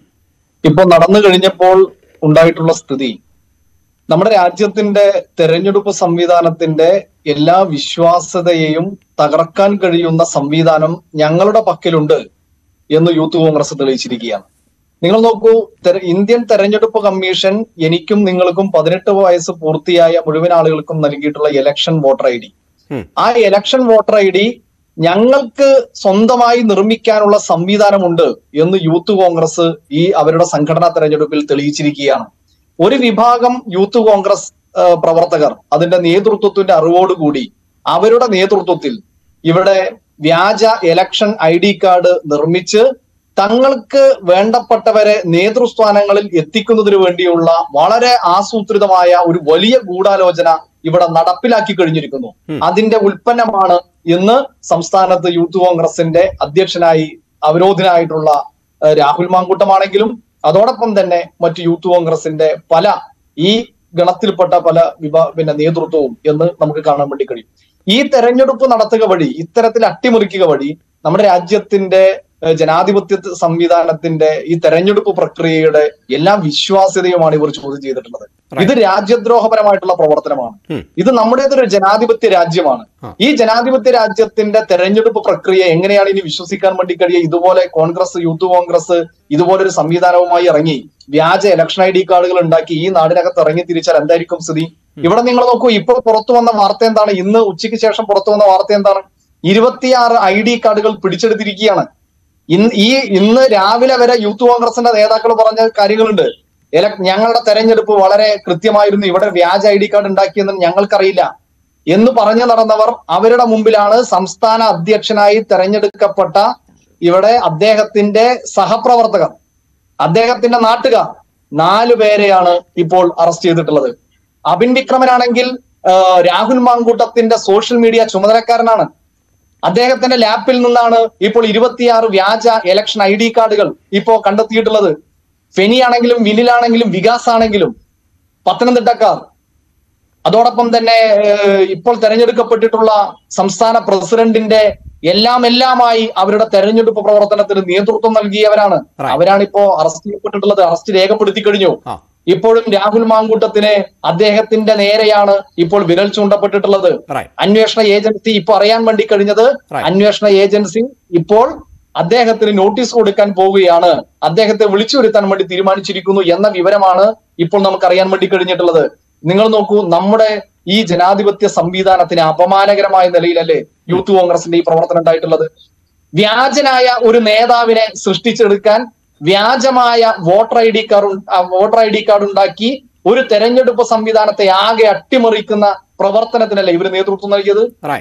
ഇപ്പൊ നടന്നു കഴിഞ്ഞപ്പോൾ ഉണ്ടായിട്ടുള്ള സ്ഥിതി, നമ്മുടെ രാജ്യത്തിന്റെ തെരഞ്ഞെടുപ്പ് സംവിധാനത്തിന്റെ എല്ലാ വിശ്വാസ്യതയെയും തകർക്കാൻ കഴിയുന്ന സംവിധാനം ഞങ്ങളുടെ പക്കലുണ്ട് എന്ന് യൂത്ത് കോൺഗ്രസ് തെളിയിച്ചിരിക്കുകയാണ്. നിങ്ങൾ നോക്കൂ, ഇന്ത്യൻ തെരഞ്ഞെടുപ്പ് കമ്മീഷൻ എനിക്കും നിങ്ങൾക്കും പതിനെട്ട് വയസ്സ് പൂർത്തിയായ മുഴുവൻ ആളുകൾക്കും നൽകിയിട്ടുള്ള ഇലക്ഷൻ വോട്ടർ ഐ ഡി, ആ ഇലക്ഷൻ വോട്ടർ ഐ ഡി ഞങ്ങൾക്ക് സ്വന്തമായി നിർമ്മിക്കാനുള്ള സംവിധാനമുണ്ട് എന്ന് യൂത്ത് കോൺഗ്രസ് ഈ അവരുടെ സംഘടനാ തെരഞ്ഞെടുപ്പിൽ തെളിയിച്ചിരിക്കുകയാണ്. ഒരു വിഭാഗം യൂത്ത് കോൺഗ്രസ് പ്രവർത്തകർ അതിന്റെ നേതൃത്വത്തിന്റെ അറിവോടുകൂടി അവരുടെ നേതൃത്വത്തിൽ ഇവിടെ വ്യാജ ഇലക്ഷൻ ഐ ഡി കാർഡ് നിർമ്മിച്ച് തങ്ങൾക്ക് വേണ്ടപ്പെട്ടവരെ നേതൃസ്ഥാനങ്ങളിൽ എത്തിക്കുന്നതിന് വേണ്ടിയുള്ള വളരെ ആസൂത്രിതമായ ഒരു വലിയ ഗൂഢാലോചന ഇവിടെ നടപ്പിലാക്കി കഴിഞ്ഞിരിക്കുന്നു. അതിന്റെ ഉൽപ്പന്നമാണ് ഇന്ന് സംസ്ഥാനത്ത് യൂത്ത് കോൺഗ്രസിന്റെ അധ്യക്ഷനായി അവരോധനായിട്ടുള്ള രാഹുൽ മാങ്കൂട്ടമാണെങ്കിലും അതോടൊപ്പം തന്നെ മറ്റു യൂത്ത് കോൺഗ്രസിന്റെ പല ഈ ഗണത്തിൽപ്പെട്ട പല വിഭാ പിന്നെ നേതൃത്വവും എന്ന് നമുക്ക് കാണാൻ വേണ്ടി കഴിയും. ഈ തെരഞ്ഞെടുപ്പ് നടത്തുക വഴി, ഇത്തരത്തിൽ അട്ടിമറിക്കുക വഴി നമ്മുടെ രാജ്യത്തിന്റെ ജനാധിപത്യ സംവിധാനത്തിന്റെ ഈ തെരഞ്ഞെടുപ്പ് പ്രക്രിയയുടെ എല്ലാ വിശ്വാസ്യതയുമാണ് ഇവർ ചോദ്യം ചെയ്തിട്ടുള്ളത്. ഇത് രാജ്യദ്രോഹപരമായിട്ടുള്ള പ്രവർത്തനമാണ്. ഇത് നമ്മുടേതൊരു ജനാധിപത്യ രാജ്യമാണ്. ഈ ജനാധിപത്യ രാജ്യത്തിന്റെ തെരഞ്ഞെടുപ്പ് പ്രക്രിയ എങ്ങനെയാണ് ഇനി വിശ്വസിക്കാൻ വേണ്ടി കഴിയുക? ഇതുപോലെ കോൺഗ്രസ്, യൂത്ത് കോൺഗ്രസ് ഇതുപോലൊരു സംവിധാനവുമായി ഇറങ്ങി വ്യാജ ഇലക്ഷൻ ഐ ഡി കാർഡുകൾ ഉണ്ടാക്കി ഈ നാടിനകത്ത് ഇറങ്ങി തിരിച്ചാൽ എന്തായിരിക്കും സ്ഥിതി? ഇവിടെ നിങ്ങൾ നോക്കൂ, ഇപ്പൊ പുറത്തു വന്ന വാർത്ത എന്താണ്? ഇന്ന് ഉച്ചയ്ക്ക് ശേഷം പുറത്തു വന്ന വാർത്ത എന്താണ്? ഇരുപത്തിയാറ് ഐ ഡി കാർഡുകൾ പിടിച്ചെടുത്തിരിക്കുകയാണ്. ഇന്ന് ഈ ഇന്ന് രാവിലെ വരെ യൂത്ത് കോൺഗ്രസിന്റെ നേതാക്കൾ പറഞ്ഞ കാര്യങ്ങളുണ്ട്. എല ഞങ്ങളുടെ തെരഞ്ഞെടുപ്പ് വളരെ കൃത്യമായിരുന്നു, ഇവിടെ വ്യാജ ഐ ഡി കാർഡ് ഉണ്ടാക്കിയെന്ന് ഞങ്ങൾക്കറിയില്ല എന്ന് പറഞ്ഞു നടന്നവർ അവരുടെ മുമ്പിലാണ് സംസ്ഥാന അധ്യക്ഷനായി തെരഞ്ഞെടുക്കപ്പെട്ട ഇവിടെ അദ്ദേഹത്തിന്റെ സഹപ്രവർത്തകർ, അദ്ദേഹത്തിന്റെ നാട്ടുകാർ നാലു പേരെയാണ് ഇപ്പോൾ അറസ്റ്റ് ചെയ്തിട്ടുള്ളത്. അബിൻ വിക്രമനാണെങ്കിൽ രാഹുൽ മാങ്കൂട്ടത്തിന്റെ സോഷ്യൽ മീഡിയ ചുമതലക്കാരനാണ്. അദ്ദേഹത്തിന്റെ ലാപ്പിൽ നിന്നാണ് ഇപ്പോൾ ഇരുപത്തിയാറ് വ്യാജ ഇലക്ഷൻ ഐ ഡി കാർഡുകൾ ഇപ്പോ കണ്ടെത്തിയിട്ടുള്ളത്. ഫെനി ആണെങ്കിലും വിനിലാണെങ്കിലും വികാസ് ആണെങ്കിലും പത്തനംതിട്ടക്കാർ, അതോടൊപ്പം തന്നെ ഇപ്പോൾ തെരഞ്ഞെടുക്കപ്പെട്ടിട്ടുള്ള സംസ്ഥാന പ്രസിഡന്റിന്റെ എല്ലാം എല്ലാമായി അവരുടെ തെരഞ്ഞെടുപ്പ് പ്രവർത്തനത്തിന് നേതൃത്വം നൽകിയവരാണ്. അവരാണ് ഇപ്പോ അറസ്റ്റ് ചെയ്യപ്പെട്ടിട്ടുള്ളത്, അറസ്റ്റ് രേഖപ്പെടുത്തി കഴിഞ്ഞു. ഇപ്പോഴും രാഹുൽ മാങ്കൂട്ടത്തിന് അദ്ദേഹത്തിന്റെ നേരെയാണ് ഇപ്പോൾ വിരൽ ചൂണ്ടപ്പെട്ടിട്ടുള്ളത്. അന്വേഷണ ഏജൻസി ഇപ്പൊ അറിയാൻ വേണ്ടി കഴിഞ്ഞത്, അന്വേഷണ ഏജൻസി ഇപ്പോൾ അദ്ദേഹത്തിന് നോട്ടീസ് കൊടുക്കാൻ പോവുകയാണ്, അദ്ദേഹത്തെ വിളിച്ചു വരുത്താൻ വേണ്ടി തീരുമാനിച്ചിരിക്കുന്നു എന്ന വിവരമാണ് ഇപ്പോൾ നമുക്ക് അറിയാൻ വേണ്ടി കഴിഞ്ഞിട്ടുള്ളത്. നിങ്ങൾ നോക്കൂ, നമ്മുടെ ഈ ജനാധിപത്യ സംവിധാനത്തിന് അപമാനകരമായ നിലയിലല്ലേ യൂത്ത് കോൺഗ്രസിന്റെ ഈ പ്രവർത്തനം ഉണ്ടായിട്ടുള്ളത്? വ്യാജനായ ഒരു നേതാവിനെ സൃഷ്ടിച്ചെടുക്കാൻ വ്യാജമായ voter I D card voter I D card ഉണ്ടാക്കി ഒരു തെരഞ്ഞെടുപ്പ് സംവിധാനത്തെ ആകെ അട്ടിമറിക്കുന്ന പ്രവർത്തനത്തിനല്ലേ ഇവര് നേതൃത്വം നൽകിയത്?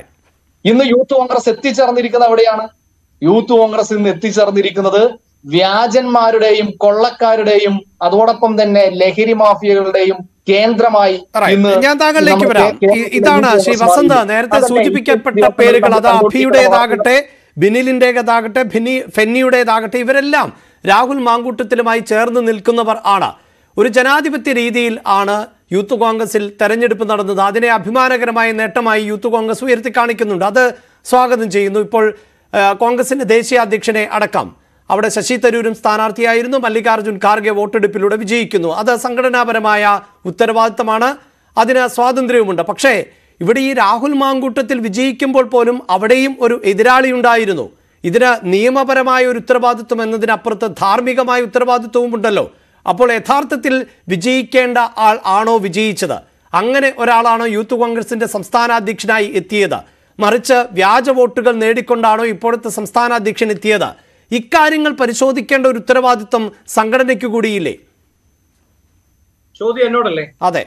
ഇന്ന് യൂത്ത് കോൺഗ്രസ് എത്തിച്ചേർന്നിരിക്കുന്നത് എവിടെയാണ്? യൂത്ത് കോൺഗ്രസ് ഇന്ന് എത്തിച്ചേർന്നിരിക്കുന്നത് വ്യാജന്മാരുടെയും കൊള്ളക്കാരുടെയും അതോടൊപ്പം തന്നെ ലഹരി മാഫിയകളുടെയും കേന്ദ്രമായി. ഞാൻ താങ്കളിലേക്ക് വരാം. ഇതാണ് ശ്രീ വസന്ത് നേരത്തെ സൂചിപ്പിക്കപ്പെട്ട പേരുകൾ, അത് അഭിയുടേതാകട്ടെ, ബിനിലിന്റേതാകട്ടെ, ഫെന്നി ഫെന്നിയുടേതാകട്ടെ, ഇവരെല്ലാം രാഹുൽ മാങ്കൂട്ടത്തിലുമായി ചേർന്ന് നിൽക്കുന്നവർ ആണ്. ഒരു ജനാധിപത്യ രീതിയിൽ ആണ് യൂത്ത് കോൺഗ്രസിൽ തെരഞ്ഞെടുപ്പ് നടന്നത്. അതിനെ അഭിമാനകരമായ നേട്ടമായി യൂത്ത് കോൺഗ്രസ് ഉയർത്തി കാണിക്കുന്നുണ്ട്. അത് സ്വാഗതം ചെയ്യുന്നു. ഇപ്പോൾ കോൺഗ്രസിന്റെ ദേശീയ അധ്യക്ഷനെ അടക്കം അവിടെ ശശി തരൂരും സ്ഥാനാർത്ഥിയായിരുന്നു, മല്ലികാർജ്ജുൻ ഖാർഗെ വോട്ടെടുപ്പിലൂടെ വിജയിക്കുന്നു. അത് സംഘടനാപരമായ ഉത്തരവാദിത്തമാണ്, അതിന് സ്വാതന്ത്ര്യവുമുണ്ട്. പക്ഷേ ഇവിടെ ഈ രാഹുൽ മാങ്കൂട്ടത്തിൽ വിജയിക്കുമ്പോൾ പോലും അവിടെയും ഒരു എതിരാളി ഉണ്ടായിരുന്നു. ഇതിന് നിയമപരമായ ഒരു ഉത്തരവാദിത്വം എന്നതിനപ്പുറത്ത് ധാർമ്മികമായ ഉത്തരവാദിത്വവും ഉണ്ടല്ലോ. അപ്പോൾ യഥാർത്ഥത്തിൽ വിജയിക്കേണ്ട ആൾ ആണോ വിജയിച്ചത്? അങ്ങനെ ഒരാളാണോ യൂത്ത് കോൺഗ്രസിന്റെ സംസ്ഥാന അധ്യക്ഷനായി എത്തിയത്? മറിച്ച് വ്യാജ വോട്ടുകൾ നേടിക്കൊണ്ടാണോ ഇപ്പോഴത്തെ സംസ്ഥാന അധ്യക്ഷൻ എത്തിയത്? ഇക്കാര്യങ്ങൾ പരിശോധിക്കേണ്ട ഒരു ഉത്തരവാദിത്വം സംഘടനയ്ക്ക് കൂടിയില്ലേ? ചോദ്യം എന്നോടല്ലേ? അതെ.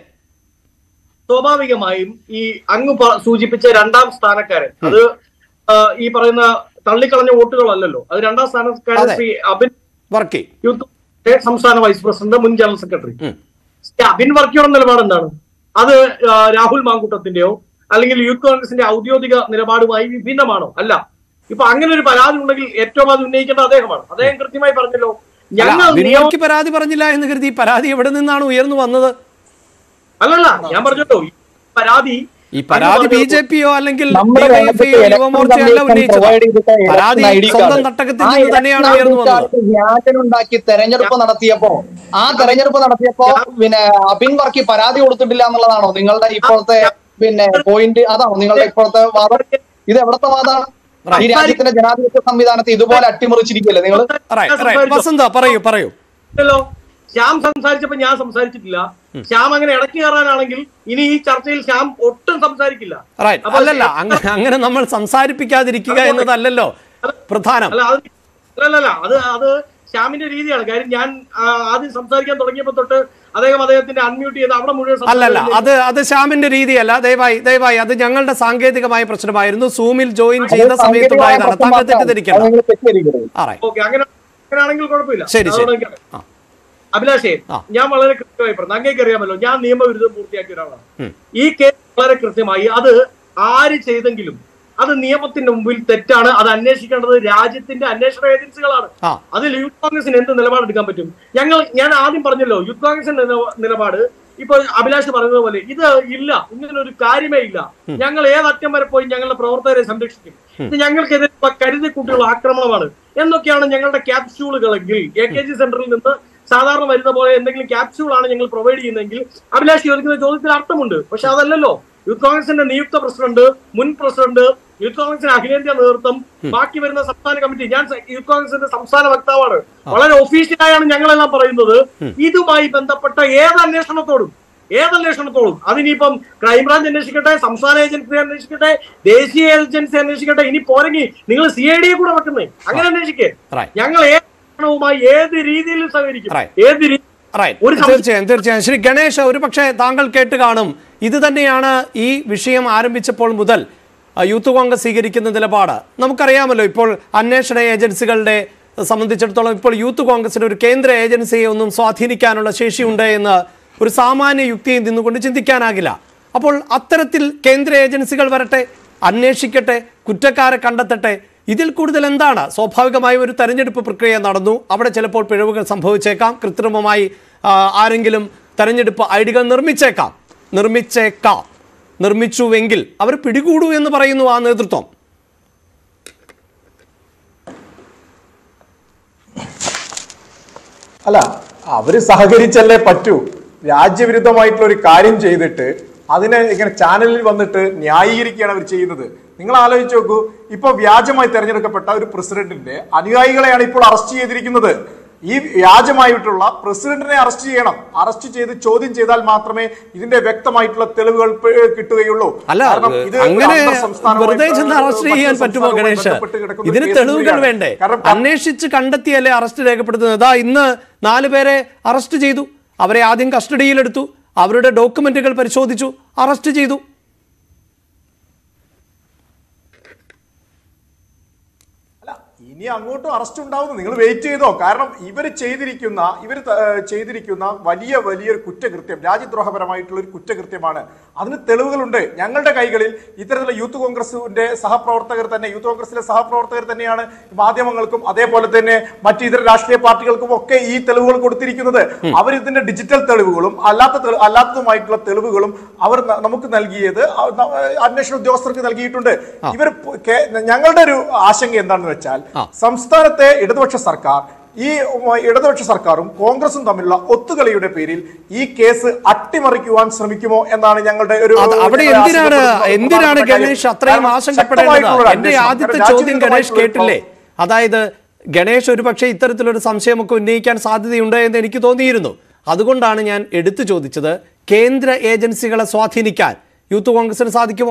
സ്വാഭാവികമായും ഈ അങ്ങ് സൂചിപ്പിച്ച രണ്ടാം സ്ഥാനക്കാരൻ, അത് ഈ പറയുന്ന തള്ളിക്കളഞ്ഞ വോട്ടുകളല്ലല്ലോ, അത് രണ്ടാം സ്ഥാനക്കാരൻ ശ്രീ അബിൻ വർക്കി, യൂത്ത് സംസ്ഥാന വൈസ് പ്രസിഡന്റ്, മുൻ ജനറൽ സെക്രട്ടറി. അബിൻ വർക്കിയുടെ നിലപാട് എന്താണ്? അത് രാഹുൽ മാങ്കൂട്ടത്തിന്റെയോ അല്ലെങ്കിൽ യൂത്ത് കോൺഗ്രസിന്റെ ഔദ്യോഗിക നിലപാടുമായി വിഭിന്നമാണോ? അല്ല. ഇപ്പൊ അങ്ങനെ ഒരു പരാതി ഉണ്ടെങ്കിൽ ഏറ്റവും അത് ഉന്നയിക്കേണ്ട അദ്ദേഹമാണ്. അദ്ദേഹം കൃത്യമായി പറഞ്ഞല്ലോ, ഞങ്ങൾ പരാതി പറഞ്ഞില്ല എന്ന് കരുതി പരാതി എവിടെ നിന്നാണ് ഉയർന്നു വന്നത്? അല്ലല്ല, ഞാൻ പറഞ്ഞല്ലോ പരാതി ഈ പരാതി ബി ജെ പിയോ അല്ലെങ്കിൽ യുവമോർച്ചയല്ല ഉന്നയിച്ചത്. പരാതി സ്വന്തം തട്ടകത്തിൽ നിന്ന് തന്നെയാണ് ഉയർന്നു വന്നത്. വ്യാജനുണ്ടാക്കി തെരഞ്ഞെടുപ്പ് നടത്തിയപ്പോ ആ തെരഞ്ഞെടുപ്പ് നടത്തിയപ്പോ പിന്നെ അബിൻ വർക്കി പരാതി കൊടുത്തിട്ടില്ല എന്നുള്ളതാണോ നിങ്ങളുടെ ഇപ്പോഴത്തെ പിന്നെ പോയിന്റ്? അതാണോ നിങ്ങളുടെ ഇപ്പോഴത്തെ വാദം? ഇത് എവിടത്തെ വാദമാണ്? ഈ രാജ്യത്തിന്റെ ജനാധിപത്യ സംവിധാനത്തെ ഇതുപോലെ അട്ടിമറിച്ചിരിക്കുകയല്ലേ നിങ്ങൾ? പറയൂ പറയൂ. ശ്യാം സംസാരിച്ചപ്പോ ഞാൻ സംസാരിച്ചിട്ടില്ല. ശ്യാം അങ്ങനെ ഇടയ്ക്ക് കയറാനാണെങ്കിൽ ഇനി ഈ ചർച്ചയിൽ ശ്യാം ഒട്ടും സംസാരിക്കില്ല. അല്ലല്ല, അങ്ങനെ നമ്മൾ സംസാരിപ്പിക്കാതിരിക്കുക എന്നതല്ലല്ലോ പ്രധാനം. അല്ല അല്ലല്ല, അത് അത് ശ്യാമിന്റെ രീതിയാണ്. കാര്യം ഞാൻ ആദ്യം സംസാരിക്കാൻ തുടങ്ങിയപ്പോ തൊട്ട് അദ്ദേഹം അദ്ദേഹത്തിന്റെ അൺമ്യൂട്ട് ചെയ്ത് അവിടെ മുഴുവൻ അല്ലല്ല, അത് അത് ശ്യാമിന്റെ രീതിയല്ല. ദയവായി ദയവായി അത് ഞങ്ങളുടെ സാങ്കേതികമായ പ്രശ്നമായിരുന്നു. സൂമിൽ ജോയിൻ ചെയ്ത സമയത്തുണ്ടായതാണ്. താങ്കൾ തെറ്റിദ്ധരിക്കണം. അങ്ങനെയാണെങ്കിൽ കുഴപ്പമില്ല. ശരി ശരി. അഭിലാഷേ, ഞാൻ വളരെ കൃത്യമായി പറഞ്ഞു, അങ്ങേക്ക് അറിയാമല്ലോ ഞാൻ നിയമവിരുദ്ധം പൂർത്തിയാക്കിയ ഒരാളാണ്. ഈ കേസ് വളരെ കൃത്യമായി അത് ആര് ചെയ്തെങ്കിലും അത് നിയമത്തിന്റെ മുമ്പിൽ തെറ്റാണ്. അത് അന്വേഷിക്കേണ്ടത് രാജ്യത്തിന്റെ അന്വേഷണ ഏജൻസികളാണ്. അതിൽ യൂത്ത് കോൺഗ്രസിന് എന്ത് നിലപാടെടുക്കാൻ പറ്റും? ഞങ്ങൾ ഞാൻ ആദ്യം പറഞ്ഞല്ലോ, യൂത്ത് കോൺഗ്രസിന്റെ നിലപാട് ഇപ്പൊ അഭിലാഷ് പറയുന്നത് പോലെ ഇത് ഇല്ല, ഇങ്ങനെ ഒരു കാര്യമേ ഇല്ല. ഞങ്ങൾ ഏതറ്റം വരെ പോയി ഞങ്ങളുടെ പ്രവർത്തകരെ സംരക്ഷിക്കും. ഇത് ഞങ്ങൾക്കെതിരെ കരുതിക്കുട്ടികൾ ആക്രമണമാണ് എന്നൊക്കെയാണ് ഞങ്ങളുടെ ക്യാപ്സ്യൂളുകളെങ്കിൽ എ കെ ജി സെന്ററിൽ നിന്ന് സാധാരണ വരുന്ന പോലെ എന്തെങ്കിലും ക്യാപ്സ്യൂൾ ആണ് ഞങ്ങൾ പ്രൊവൈഡ് ചെയ്യുന്നതെങ്കിൽ അഭിലാഷ് ചോദിക്കുന്ന ചോദ്യത്തിൽ അർത്ഥമുണ്ട്. പക്ഷെ അതല്ലല്ലോ. യൂത്ത് കോൺഗ്രസിന്റെ നിയുക്ത പ്രസിഡന്റ്, മുൻ പ്രസിഡന്റ്, യൂത്ത് കോൺഗ്രസിന്റെ അഖിലേന്ത്യാ നേതൃത്വം, ബാക്കി വരുന്ന സംസ്ഥാന കമ്മിറ്റി, ഞാൻ യൂത്ത് കോൺഗ്രസിന്റെ സംസ്ഥാന വക്താവാണ്. വളരെ ഒഫീഷ്യലായാണ് ഞങ്ങളെല്ലാം പറയുന്നത്. ഇതുമായി ബന്ധപ്പെട്ട ഏത് അന്വേഷണത്തോടും ഏതന്വേഷണത്തോടും അതിനിപ്പം ക്രൈംബ്രാഞ്ച് അന്വേഷിക്കട്ടെ, സംസ്ഥാന ഏജൻസി അന്വേഷിക്കട്ടെ, ദേശീയ ഏജൻസി അന്വേഷിക്കട്ടെ, ഇനി പോരെങ്കിൽ നിങ്ങൾ സി ഐ ഡിയെ കൂടെ വെക്കുന്നേ, അങ്ങനെ അന്വേഷിക്കേ. ഞങ്ങൾ ഏത് രീതിയിലും സഹകരിക്കും. ഏത് തീർച്ചയായും തീർച്ചയായും. ശ്രീ ഗണേഷ്, ഒരു പക്ഷേ താങ്കൾ കേട്ട് കാണും, ഇത് തന്നെയാണ് ഈ വിഷയം ആരംഭിച്ചപ്പോൾ മുതൽ യൂത്ത് കോൺഗ്രസ് സ്വീകരിക്കുന്ന നിലപാട്. നമുക്കറിയാമല്ലോ, ഇപ്പോൾ അന്വേഷണ ഏജൻസികളുടെ സംബന്ധിച്ചിടത്തോളം ഇപ്പോൾ യൂത്ത് കോൺഗ്രസിന് ഒരു കേന്ദ്ര ഏജൻസിയെ ഒന്നും സ്വാധീനിക്കാനുള്ള ശേഷിയുണ്ട് എന്ന് ഒരു സാമാന്യ യുക്തിയിൽ നിന്നുകൊണ്ട് ചിന്തിക്കാനാകില്ല. അപ്പോൾ അത്തരത്തിൽ കേന്ദ്ര ഏജൻസികൾ വരട്ടെ, അന്വേഷിക്കട്ടെ, കുറ്റക്കാരെ കണ്ടെത്തട്ടെ. ഇതിൽ കൂടുതൽ എന്താണ്? സ്വാഭാവികമായും ഒരു തെരഞ്ഞെടുപ്പ് പ്രക്രിയ നടന്നു, അവിടെ ചിലപ്പോൾ പിഴവുകൾ സംഭവിച്ചേക്കാം. കൃത്രിമമായി ആരെങ്കിലും തെരഞ്ഞെടുപ്പ് ഐഡികൾ നിർമ്മിച്ചേക്കാം നിർമ്മിച്ചേക്കാം നിർമ്മിച്ചുവെങ്കിൽ അവർ പിടികൂടൂ എന്ന് പറയുന്നു ആ നേതൃത്വം. അല്ല, അവര് സഹകരിച്ചല്ലേ പറ്റൂ. രാജ്യവിരുദ്ധമായിട്ടുള്ള ഒരു കാര്യം ചെയ്തിട്ട് അതിനെ ഇങ്ങനെ ചാനലിൽ വന്നിട്ട് ന്യായീകരിക്കുകയാണ് അവർ ചെയ്യുന്നത്. നിങ്ങൾ ആലോചിച്ച് നോക്കൂ, ഇപ്പൊ വ്യാജമായി തെരഞ്ഞെടുക്കപ്പെട്ട ഒരു പ്രസിഡന്റിന്റെ അനുയായികളെയാണ് ഇപ്പോൾ അറസ്റ്റ് ചെയ്തിരിക്കുന്നത്. ഈ വ്യാജമായിട്ടുള്ള പ്രസിഡന്റിനെ അറസ്റ്റ് ചെയ്യണം. അറസ്റ്റ് ചെയ്ത് ചോദ്യം ചെയ്താൽ മാത്രമേ ഇതിന്റെ വ്യക്തമായിട്ടുള്ള തെളിവുകൾ കിട്ടുകയുള്ളൂ. അല്ല, അങ്ങനെ വെറുതെ ചെന്ന് അറസ്റ്റ് ചെയ്യാൻ പറ്റുമോ ഗണേഷ്? ഇതിന് തെളിവുകൾ വേണ്ടേ? അന്വേഷിച്ച് കണ്ടെത്തിയല്ലേ അറസ്റ്റ് രേഖപ്പെടുത്തുന്നത്. ഇതാ ഇന്ന് നാല് പേരെ അറസ്റ്റ് ചെയ്തു. അവരെ ആദ്യം കസ്റ്റഡിയിലെടുത്തു, അവരുടെ ഡോക്യുമെന്റുകൾ പരിശോധിച്ചു, അറസ്റ്റ് ചെയ്തു. ഇനി അങ്ങോട്ടും അറസ്റ്റ് ഉണ്ടാവുന്നു. നിങ്ങൾ വെയിറ്റ് ചെയ്തോ. കാരണം ഇവർ ചെയ്തിരിക്കുന്ന ഇവർ ചെയ്തിരിക്കുന്ന വലിയ വലിയൊരു കുറ്റകൃത്യം, രാജ്യദ്രോഹപരമായിട്ടുള്ള ഒരു കുറ്റകൃത്യമാണ്. അതിന് തെളിവുകളുണ്ട് ഞങ്ങളുടെ കൈകളിൽ. ഇത്തരത്തിലുള്ള യൂത്ത് കോൺഗ്രസിന്റെ സഹപ്രവർത്തകർ തന്നെ യൂത്ത് കോൺഗ്രസിലെ സഹപ്രവർത്തകർ തന്നെയാണ് മാധ്യമങ്ങൾക്കും അതേപോലെ തന്നെ മറ്റു ഇതര രാഷ്ട്രീയ പാർട്ടികൾക്കും ഒക്കെ ഈ തെളിവുകൾ കൊടുത്തിരിക്കുന്നത്. അവർ ഇതിന്റെ ഡിജിറ്റൽ തെളിവുകളും അല്ലാത്ത അല്ലാത്തതുമായിട്ടുള്ള തെളിവുകളും അവർ നമുക്ക് നൽകിയത് അന്വേഷണ ഉദ്യോഗസ്ഥർക്ക് നൽകിയിട്ടുണ്ട്. ഇവർ ഞങ്ങളുടെ ഒരു ആശങ്ക എന്താണെന്ന് വെച്ചാൽ, സംസ്ഥാനത്തെ ഇടതുപക്ഷ സർക്കാർ ഈ ഇടതുപക്ഷ സർക്കാരും കോൺഗ്രസും തമ്മിലുള്ള ഒത്തുകളിയുടെ പേരിൽ ഈ കേസ് അട്ടിമറിക്കുവാൻ ശ്രമിക്കുമോ എന്നാണ് ഞങ്ങളുടെ ഒരു. അവിടെ എന്തിനാണ് എന്തിനാണ് ഗണേഷ് അത്രയും ആശങ്കപ്പെടേണ്ടത്? എന്റെ ആദ്യത്തെ ചോദ്യം ഗണേഷ് കേട്ടില്ലേ? അതായത് ഗണേഷ് ഒരു പക്ഷേ ഇത്തരത്തിലൊരു സംശയമൊക്കെ ഉന്നയിക്കാൻ സാധ്യതയുണ്ട് എന്ന് എനിക്ക് തോന്നിയിരുന്നു. അതുകൊണ്ടാണ് ഞാൻ എടുത്തു ചോദിച്ചത്, കേന്ദ്ര ഏജൻസികളെ സ്വാധീനിക്കാൻ യൂത്ത് കോൺഗ്രസിന് സാധിക്കുമോ?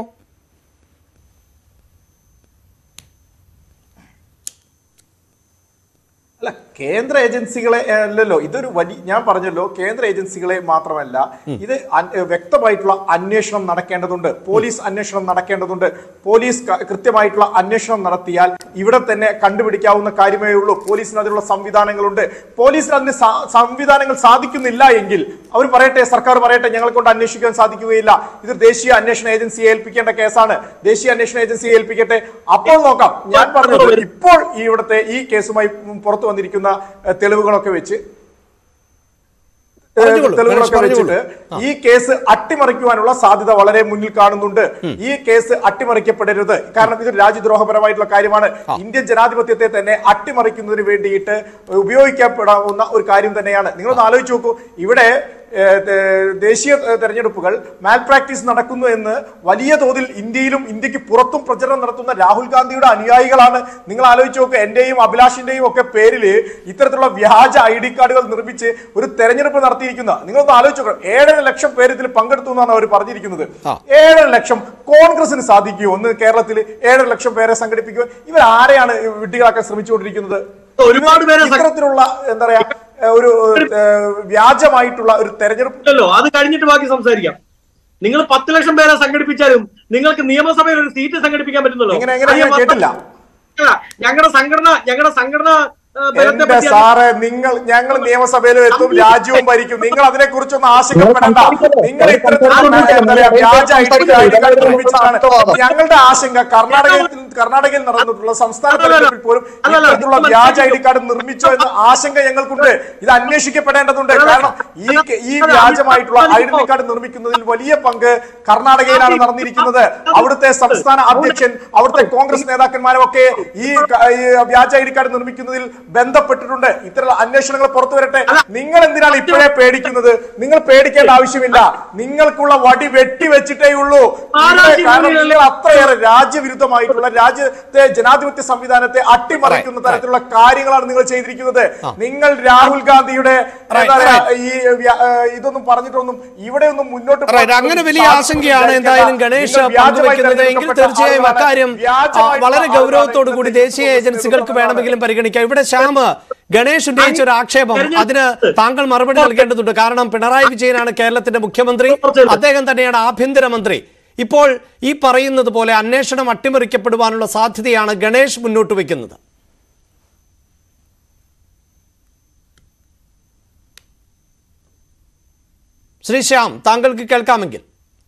അല്ല, കേന്ദ്ര ഏജൻസികളെ അല്ലല്ലോ ഇതൊരു വലിയ, ഞാൻ പറഞ്ഞല്ലോ കേന്ദ്ര ഏജൻസികളെ മാത്രമല്ല, ഇത് വ്യക്തമായിട്ടുള്ള അന്വേഷണം നടക്കേണ്ടതുണ്ട്. പോലീസ് അന്വേഷണം നടക്കേണ്ടതുണ്ട്. പോലീസ് കൃത്യമായിട്ടുള്ള അന്വേഷണം നടത്തിയാൽ ഇവിടെ തന്നെ കണ്ടുപിടിക്കാവുന്ന കാര്യമേ ഉള്ളൂ. പോലീസിന് അതിനുള്ള സംവിധാനങ്ങളുണ്ട്. പോലീസിന് അതിന് സംവിധാനങ്ങൾ സാധിക്കുന്നില്ല എങ്കിൽ അവർ പറയട്ടെ, സർക്കാർ പറയട്ടെ, ഞങ്ങളെ കൊണ്ട് അന്വേഷിക്കാൻ സാധിക്കുകയില്ല, ഇത് ദേശീയ അന്വേഷണ ഏജൻസിയെ ഏൽപ്പിക്കേണ്ട കേസാണ്, ദേശീയ അന്വേഷണ ഏജൻസിയെ ഏൽപ്പിക്കട്ടെ, അപ്പോൾ നോക്കാം. ഞാൻ പറഞ്ഞത് ഇപ്പോൾ ഇവിടുത്തെ ഈ കേസുമായി പുറത്തു വന്നിരിക്കുന്ന തെളിവുകളൊക്കെ വെച്ച് തെളിവുകളൊക്കെ വെച്ചിട്ട് ഈ കേസ് അട്ടിമറിക്കുവാനുള്ള സാധ്യത വളരെ മുന്നിൽ കാണുന്നുണ്ട്. ഈ കേസ് അട്ടിമറിക്കപ്പെടരുത്. കാരണം ഇത് രാജ്യദ്രോഹപരമായിട്ടുള്ള കാര്യമാണ്. ഇന്ത്യൻ ജനാധിപത്യത്തെ തന്നെ അട്ടിമറിക്കുന്നതിന് വേണ്ടിയിട്ട് ഉപയോഗിക്കപ്പെടാവുന്ന ഒരു കാര്യം തന്നെയാണ്. നിങ്ങളൊന്ന് ആലോചിച്ച് നോക്കൂ, ഇവിടെ ദേശീയ തെരഞ്ഞെടുപ്പുകൾ മാൽ പ്രാക്ടീസ് നടക്കുന്നു എന്ന് വലിയ തോതിൽ ഇന്ത്യയിലും ഇന്ത്യക്ക് പുറത്തും പ്രചരണം നടത്തുന്ന രാഹുൽ ഗാന്ധിയുടെ അനുയായികളാണ്. നിങ്ങൾ ആലോചിച്ച് നോക്കുക, എന്റെയും അഭിലാഷിന്റെയും ഒക്കെ പേരിൽ ഇത്തരത്തിലുള്ള വ്യാജ ഐ ഡി കാർഡുകൾ നിർമ്മിച്ച് ഒരു തെരഞ്ഞെടുപ്പ് നടത്തിയിരിക്കുന്ന, നിങ്ങളൊന്ന് ആലോചിച്ച് നോക്കണം, ഏഴര ലക്ഷം പേര് ഇതിൽ പങ്കെടുത്തു എന്നാണ് അവർ പറഞ്ഞിരിക്കുന്നത്. ഏഴര ലക്ഷം കോൺഗ്രസിന് സാധിക്കുമോ ഒന്ന് കേരളത്തിൽ ഏഴര ലക്ഷം പേരെ സംഘടിപ്പിക്കുവാൻ? ഇവർ ആരെയാണ് വിഡ്ഢികളാക്കാൻ ശ്രമിച്ചുകൊണ്ടിരിക്കുന്നത്? ഒരുപാട് പേരെ ഇത്തരത്തിലുള്ള എന്താ പറയാ ഒരു വ്യാജമായിട്ടുള്ള ഒരു തെരഞ്ഞെടുപ്പല്ലോ. അത് കഴിഞ്ഞിട്ട് ബാക്കി സംസാരിക്കാം. നിങ്ങൾ പത്ത് ലക്ഷം പേരെ സംഘടിപ്പിച്ചാലും നിങ്ങൾക്ക് നിയമസഭയിൽ ഒരു സീറ്റ് സംഘടിപ്പിക്കാൻ പറ്റുന്നല്ലോ. കേട്ടില്ല. ഞങ്ങളുടെ സംഘടന ഞങ്ങളുടെ സംഘടന സാറേ, നിങ്ങൾ ഞങ്ങൾ നിയമസഭയിലും എത്തും, രാജ്യവും ഭരിക്കും. നിങ്ങൾ അതിനെ കുറിച്ചൊന്നും ആശങ്കപ്പെടണ്ട. നിങ്ങൾ ഇത്തരത്തിലുള്ള വ്യാജ ഐ ഡി കാർഡ് നിർമ്മിച്ചിട്ടാണ്. ഞങ്ങളുടെ ആശങ്ക കർണാടകയിൽ കർണാടകയിൽ നടന്നിട്ടുള്ള സംസ്ഥാന തെരഞ്ഞെടുപ്പിൽ പോലും ഇത്തരത്തിലുള്ള വ്യാജ ഐ ഡി കാർഡ് നിർമ്മിച്ചോ എന്ന ആശങ്ക ഞങ്ങൾക്കുണ്ട്. ഇത് അന്വേഷിക്കപ്പെടേണ്ടതുണ്ട്. കാരണം ഈ ഈ വ്യാജമായിട്ടുള്ള ഐഡന്റി കാർഡ് നിർമ്മിക്കുന്നതിൽ വലിയ പങ്ക് കർണാടകയിലാണ് നടന്നിരിക്കുന്നത്. അവിടുത്തെ സംസ്ഥാന അധ്യക്ഷൻ, അവിടുത്തെ കോൺഗ്രസ് നേതാക്കന്മാരും ഒക്കെ ഈ വ്യാജ ഐ ഡി കാർഡ് നിർമ്മിക്കുന്നതിൽ ബന്ധപ്പെട്ടിട്ടുണ്ട്. ഇത്തരം അന്വേഷണങ്ങൾ പുറത്തു വരട്ടെ. നിങ്ങൾ എന്തിനാണ് ഇപ്പോഴേ പേടിക്കുന്നത്? നിങ്ങൾ പേടിക്കേണ്ട ആവശ്യമില്ല. നിങ്ങൾക്കുള്ള വടി വെട്ടിവെച്ചിട്ടേ ഉള്ളൂ. കാരണം നിങ്ങൾ അത്രയേറെ രാജ്യവിരുദ്ധമായിട്ടുള്ള, രാജ്യത്തെ ജനാധിപത്യ സംവിധാനത്തെ അട്ടിമറിക്കുന്ന തരത്തിലുള്ള കാര്യങ്ങളാണ് നിങ്ങൾ ചെയ്തിരിക്കുന്നത്. നിങ്ങൾ രാഹുൽ ഗാന്ധിയുടെ ഈ ഇതൊന്നും പറഞ്ഞിട്ടൊന്നും ഇവിടെ ഒന്നും മുന്നോട്ട് അങ്ങനെ വലിയ ആശങ്കയാണ് എന്തായാലും ഗണേഷ് പങ്കുവയ്ക്കുന്നത് എങ്കിൽ തീർച്ചയായും അക്കാര്യം വളരെ ഗൗരവത്തോടു കൂടി ദേശീയ ഏജൻസികൾക്ക് വേണമെങ്കിലും പരിഗണിക്കാം. ഇവിടെ ശ്യാം, ഗണേഷ് ഉന്നയിച്ച ഒരു ആക്ഷേപം, അതിന് താങ്കൾ മറുപടി നൽകേണ്ടതുണ്ട്. കാരണം പിണറായി വിജയനാണ് കേരളത്തിന്റെ മുഖ്യമന്ത്രി, അദ്ദേഹം തന്നെയാണ് ആഭ്യന്തരമന്ത്രി. ഇപ്പോൾ ഈ പറയുന്നത് പോലെ അന്വേഷണം അട്ടിമറിക്കപ്പെടുവാനുള്ള സാധ്യതയാണ് ഗണേഷ് മുന്നോട്ട് വയ്ക്കുന്നത്. ശ്രീ ശ്യാം, താങ്കൾക്ക് കേൾക്കാമെങ്കിൽ.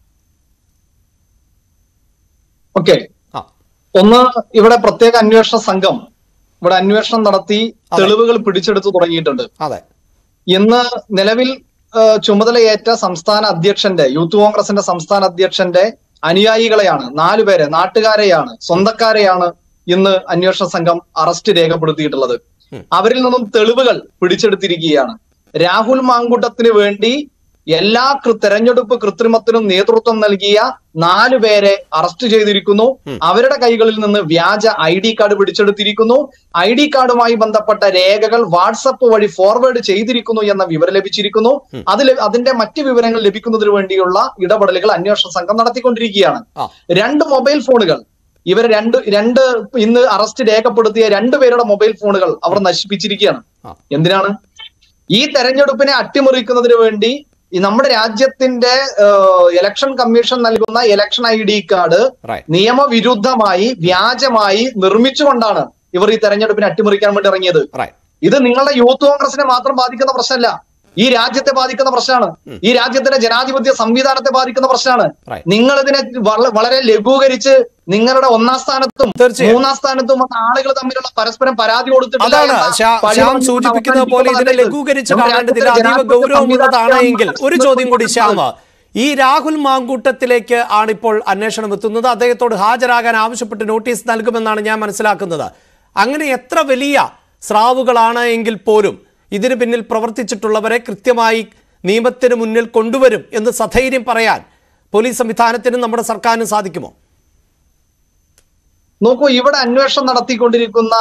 ഓക്കെ, ഒന്ന്, ഇവിടെ പ്രത്യേക അന്വേഷണ സംഘം ഇവിടെ അന്വേഷണം നടത്തി തെളിവുകൾ പിടിച്ചെടുത്തു തുടങ്ങിയിട്ടുണ്ട്. അതെ, ഇന്ന് നിലവിൽ ചുമതലയേറ്റ സംസ്ഥാന അധ്യക്ഷന്റെ, യൂത്ത് കോൺഗ്രസിന്റെ സംസ്ഥാന അധ്യക്ഷന്റെ അനുയായികളെയാണ്, നാലുപേരെ, നാട്ടുകാരെയാണ്, സ്വന്തക്കാരെയാണ് ഇന്ന് അന്വേഷണ സംഘം അറസ്റ്റ് രേഖപ്പെടുത്തിയിട്ടുള്ളത്. അവരിൽ നിന്നും തെളിവുകൾ പിടിച്ചെടുത്തിരിക്കുകയാണ്. രാഹുൽ മാങ്കൂട്ടത്തിന് വേണ്ടി എല്ലാ തെരഞ്ഞെടുപ്പ് കൃത്രിമത്തിനും നേതൃത്വം നൽകിയ നാലു പേരെ അറസ്റ്റ് ചെയ്തിരിക്കുന്നു. അവരുടെ കൈകളിൽ നിന്ന് വ്യാജ ഐ ഡി കാർഡ് പിടിച്ചെടുത്തിരിക്കുന്നു. ഐ ഡി കാർഡുമായി ബന്ധപ്പെട്ട രേഖകൾ വാട്സപ്പ് വഴി ഫോർവേഡ് ചെയ്തിരിക്കുന്നു എന്ന വിവരം ലഭിച്ചിരിക്കുന്നു. അതിൽ അതിന്റെ മറ്റ് വിവരങ്ങൾ ലഭിക്കുന്നതിന് വേണ്ടിയുള്ള ഇടപെടലുകൾ അന്വേഷണ സംഘം നടത്തിക്കൊണ്ടിരിക്കുകയാണ്. രണ്ട് മൊബൈൽ ഫോണുകൾ ഇവർ രണ്ട് രണ്ട് ഇന്ന് അറസ്റ്റ് രേഖപ്പെടുത്തിയ രണ്ടുപേരുടെ മൊബൈൽ ഫോണുകൾ അവർ നശിപ്പിച്ചിരിക്കുകയാണ്. എന്തിനാണ്? ഈ തെരഞ്ഞെടുപ്പിനെ അട്ടിമറിക്കുന്നതിന് വേണ്ടി ഈ നമ്മുടെ രാജ്യത്തിന്റെ ഇലക്ഷൻ കമ്മീഷൻ നൽകുന്ന ഇലക്ഷൻ ഐ ഡി കാർഡ് നിയമവിരുദ്ധമായി വ്യാജമായി നിർമ്മിച്ചുകൊണ്ടാണ് ഇവർ ഈ തെരഞ്ഞെടുപ്പിനെ അട്ടിമറിക്കാൻ വേണ്ടി ഇറങ്ങിയത്. ഇത് നിങ്ങളുടെ യൂത്ത് കോൺഗ്രസിനെ മാത്രം ബാധിക്കുന്ന പ്രശ്നമല്ല, ഈ രാജ്യത്തെ ബാധിക്കുന്ന പ്രശ്നമാണ്. ഈ രാജ്യത്തിന്റെ ജനാധിപത്യ സംവിധാനത്തെ ബാധിക്കുന്ന പ്രശ്നമാണ്. നിങ്ങൾ ഇതിനെ വളരെ ലഘൂകരിച്ച് നിങ്ങളുടെ ഒന്നാം സ്ഥാനത്തും മൂന്നാം സ്ഥാനത്തും വന്ന ആളുകൾ തമ്മിലുള്ള പരസ്പരം പരാതി കൊടുത്തിട്ടില്ല സൂചിപ്പിക്കുന്നത് പോലെ ഇതിനെ ലഘൂകരിച്ച് കാണേണ്ടതില്ല, അതീവ ഗൗരവമുള്ളതാണ്. എങ്കിൽ ഒരു ചോദ്യം കൂടി ശ്യാമ, ഈ രാഹുൽ മാങ്കൂട്ടത്തിലേക്ക് ആണിപ്പോൾ അന്വേഷണം എത്തുന്നത്. അദ്ദേഹത്തോട് ഹാജരാകാൻ ആവശ്യപ്പെട്ട് നോട്ടീസ് നൽകുമെന്നാണ് ഞാൻ മനസ്സിലാക്കുന്നത്. അങ്ങനെ എത്ര വലിയ സ്രാവുകളാണ് എങ്കിൽ പോലും ഇതിന് പിന്നിൽ പ്രവർത്തിച്ചിട്ടുള്ളവരെ കൃത്യമായി നിയമത്തിന് മുന്നിൽ കൊണ്ടുവരും എന്ന് സധൈര്യം പറയാൻ പോലീസ് സംവിധാനത്തിനും നമ്മുടെ സർക്കാരിനും സാധിക്കുമോ? നോക്കൂ, ഇവിടെ അന്വേഷണം നടത്തിക്കൊണ്ടിരിക്കുന്ന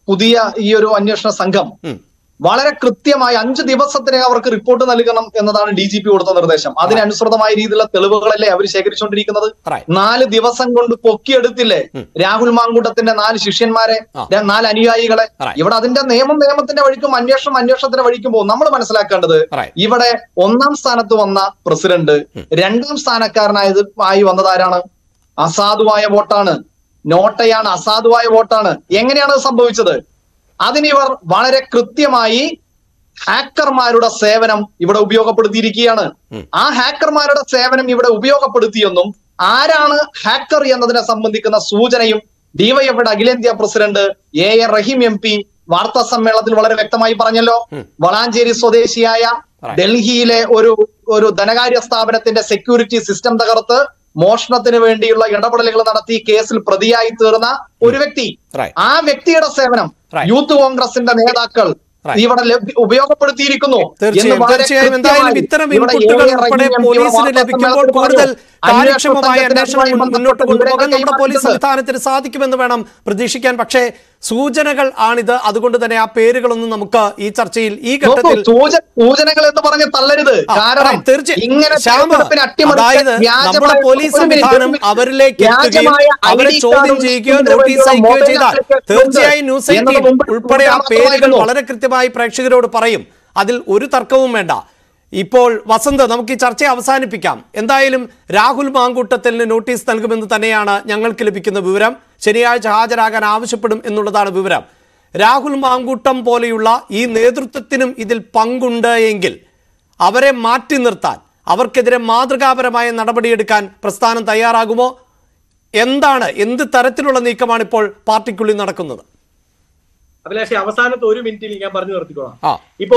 പുതിയ ഈ ഒരു അന്വേഷണ സംഘം വളരെ കൃത്യമായി അഞ്ച് ദിവസത്തിനകം അവർക്ക് റിപ്പോർട്ട് നൽകണം എന്നതാണ് ഡി ജി പി കൊടുത്ത നിർദ്ദേശം. അതിനനുസൃതമായ രീതിയിലുള്ള തെളിവുകളല്ലേ അവർ ശേഖരിച്ചുകൊണ്ടിരിക്കുന്നത്. നാല് ദിവസം കൊണ്ട് പൊക്കിയെടുത്തില്ലേ രാഹുൽ മാങ്കൂട്ടത്തിന്റെ നാല് ശിഷ്യന്മാരെ, നാല് അനുയായികളെ. ഇവിടെ അതിന്റെ നിയമം നിയമത്തിന്റെ വഴിക്കും അന്വേഷണം അന്വേഷണത്തിന്റെ വഴിക്കും പോകും. നമ്മൾ മനസ്സിലാക്കേണ്ടത് ഇവിടെ ഒന്നാം സ്ഥാനത്ത് വന്ന പ്രസിഡന്റ് രണ്ടാം സ്ഥാനക്കാരനായത് ആയി വന്നതാരാണ്? അസാധുവായ വോട്ടാണ്, നോട്ടയാണ്, അസാധുവായ വോട്ടാണ്. എങ്ങനെയാണ് സംഭവിച്ചത്? അതിനിവർ വളരെ കൃത്യമായി ഹാക്കർമാരുടെ സേവനം ഇവിടെ ഉപയോഗപ്പെടുത്തിയിരിക്കുകയാണ്. ആ ഹാക്കർമാരുടെ സേവനം ഇവിടെ ഉപയോഗപ്പെടുത്തിയെന്നും ആരാണ് ഹാക്കർ എന്നതിനെ സംബന്ധിക്കുന്ന സൂചനയും ഡിവൈഎഫ്ഐയുടെ അഖിലേന്ത്യാ president A A Rahim M P വാർത്താ സമ്മേളനത്തിൽ വളരെ വ്യക്തമായി പറഞ്ഞല്ലോ. വളാഞ്ചേരി സ്വദേശിയായ ഡൽഹിയിലെ ഒരു ഒരു ധനകാര്യ സ്ഥാപനത്തിന്റെ സെക്യൂരിറ്റി സിസ്റ്റം തകർത്ത് മോഷണത്തിന് വേണ്ടിയുള്ള ഇടപെടലുകൾ നടത്തി കേസിൽ പ്രതിയായി തീർന്ന ഒരു വ്യക്തി, ആ വ്യക്തിയുടെ സേവനം യൂത്ത് കോൺഗ്രസിന്റെ നേതാക്കൾ ഇവിടെ ഉപയോഗപ്പെടുത്തിയിരിക്കുന്നു. തീർച്ചയായും എന്തായാലും ഇത്തരം ഇൻപുട്ടുകൾ ഉൾപ്പെടെ പോലീസിന് ലഭിക്കുമ്പോൾ കൂടുതൽ കാര്യക്ഷമമായ അന്വേഷണം മുന്നോട്ട് കൊണ്ടുപോകാൻ നമ്മുടെ പോലീസ് സംവിധാനത്തിന് സാധിക്കുമെന്ന് വേണം പ്രതീക്ഷിക്കാൻ. പക്ഷേ സൂചനകൾ ആണിത്. അതുകൊണ്ട് തന്നെ ആ പേരുകളൊന്നും നമുക്ക് ഈ ചർച്ചയിൽ ഈ ഘട്ടത്തിൽ സൂചനകൾ എന്ന് പറഞ്ഞ് തള്ളരുത്. കാരണം അതായത് നമ്മുടെ പോലീസ് സംവിധാനം അവരിലേക്ക് എത്തുകയും അവരെ ചോദ്യം ചെയ്യുകയോ നോട്ടീസ് അയക്കുകയോ ചെയ്താൽ തീർച്ചയായും ന്യൂസ് എയ്റ്റീൻ ഉൾപ്പെടെ ആ പേരുകൾ വളരെ കൃത്യമായി പ്രേക്ഷകരോട് പറയും. അതിൽ ഒരു തർക്കവും വേണ്ട. ഇപ്പോൾ വസന്ത്, നമുക്ക് ഈ ചർച്ച അവസാനിപ്പിക്കാം. എന്തായാലും രാഹുൽ മാങ്കൂട്ടത്തിന് നോട്ടീസ് നൽകുമെന്ന് തന്നെയാണ് ഞങ്ങൾക്ക് ലഭിക്കുന്ന വിവരം. ശനിയാഴ്ച ഹാജരാകാൻ ആവശ്യപ്പെടും എന്നുള്ളതാണ് വിവരം. രാഹുൽ മാങ്കൂട്ടം പോലെയുള്ള ഈ നേതൃത്വത്തിനും ഇതിൽ പങ്കുണ്ട് എങ്കിൽ അവരെ മാറ്റി നിർത്താൻ, അവർക്കെതിരെ മാതൃകാപരമായ നടപടിയെടുക്കാൻ പ്രസ്ഥാനം തയ്യാറാകുമോ? എന്താണ്, എന്ത് തരത്തിലുള്ള നീക്കമാണ് ഇപ്പോൾ പാർട്ടിക്കുള്ളിൽ നടക്കുന്നത്? അഭിലാഷ്, അവസാനത്തെ ഒരു മിനിറ്റിൽ ഞാൻ പറഞ്ഞു നിർത്തിക്കോളാം. ഇപ്പോ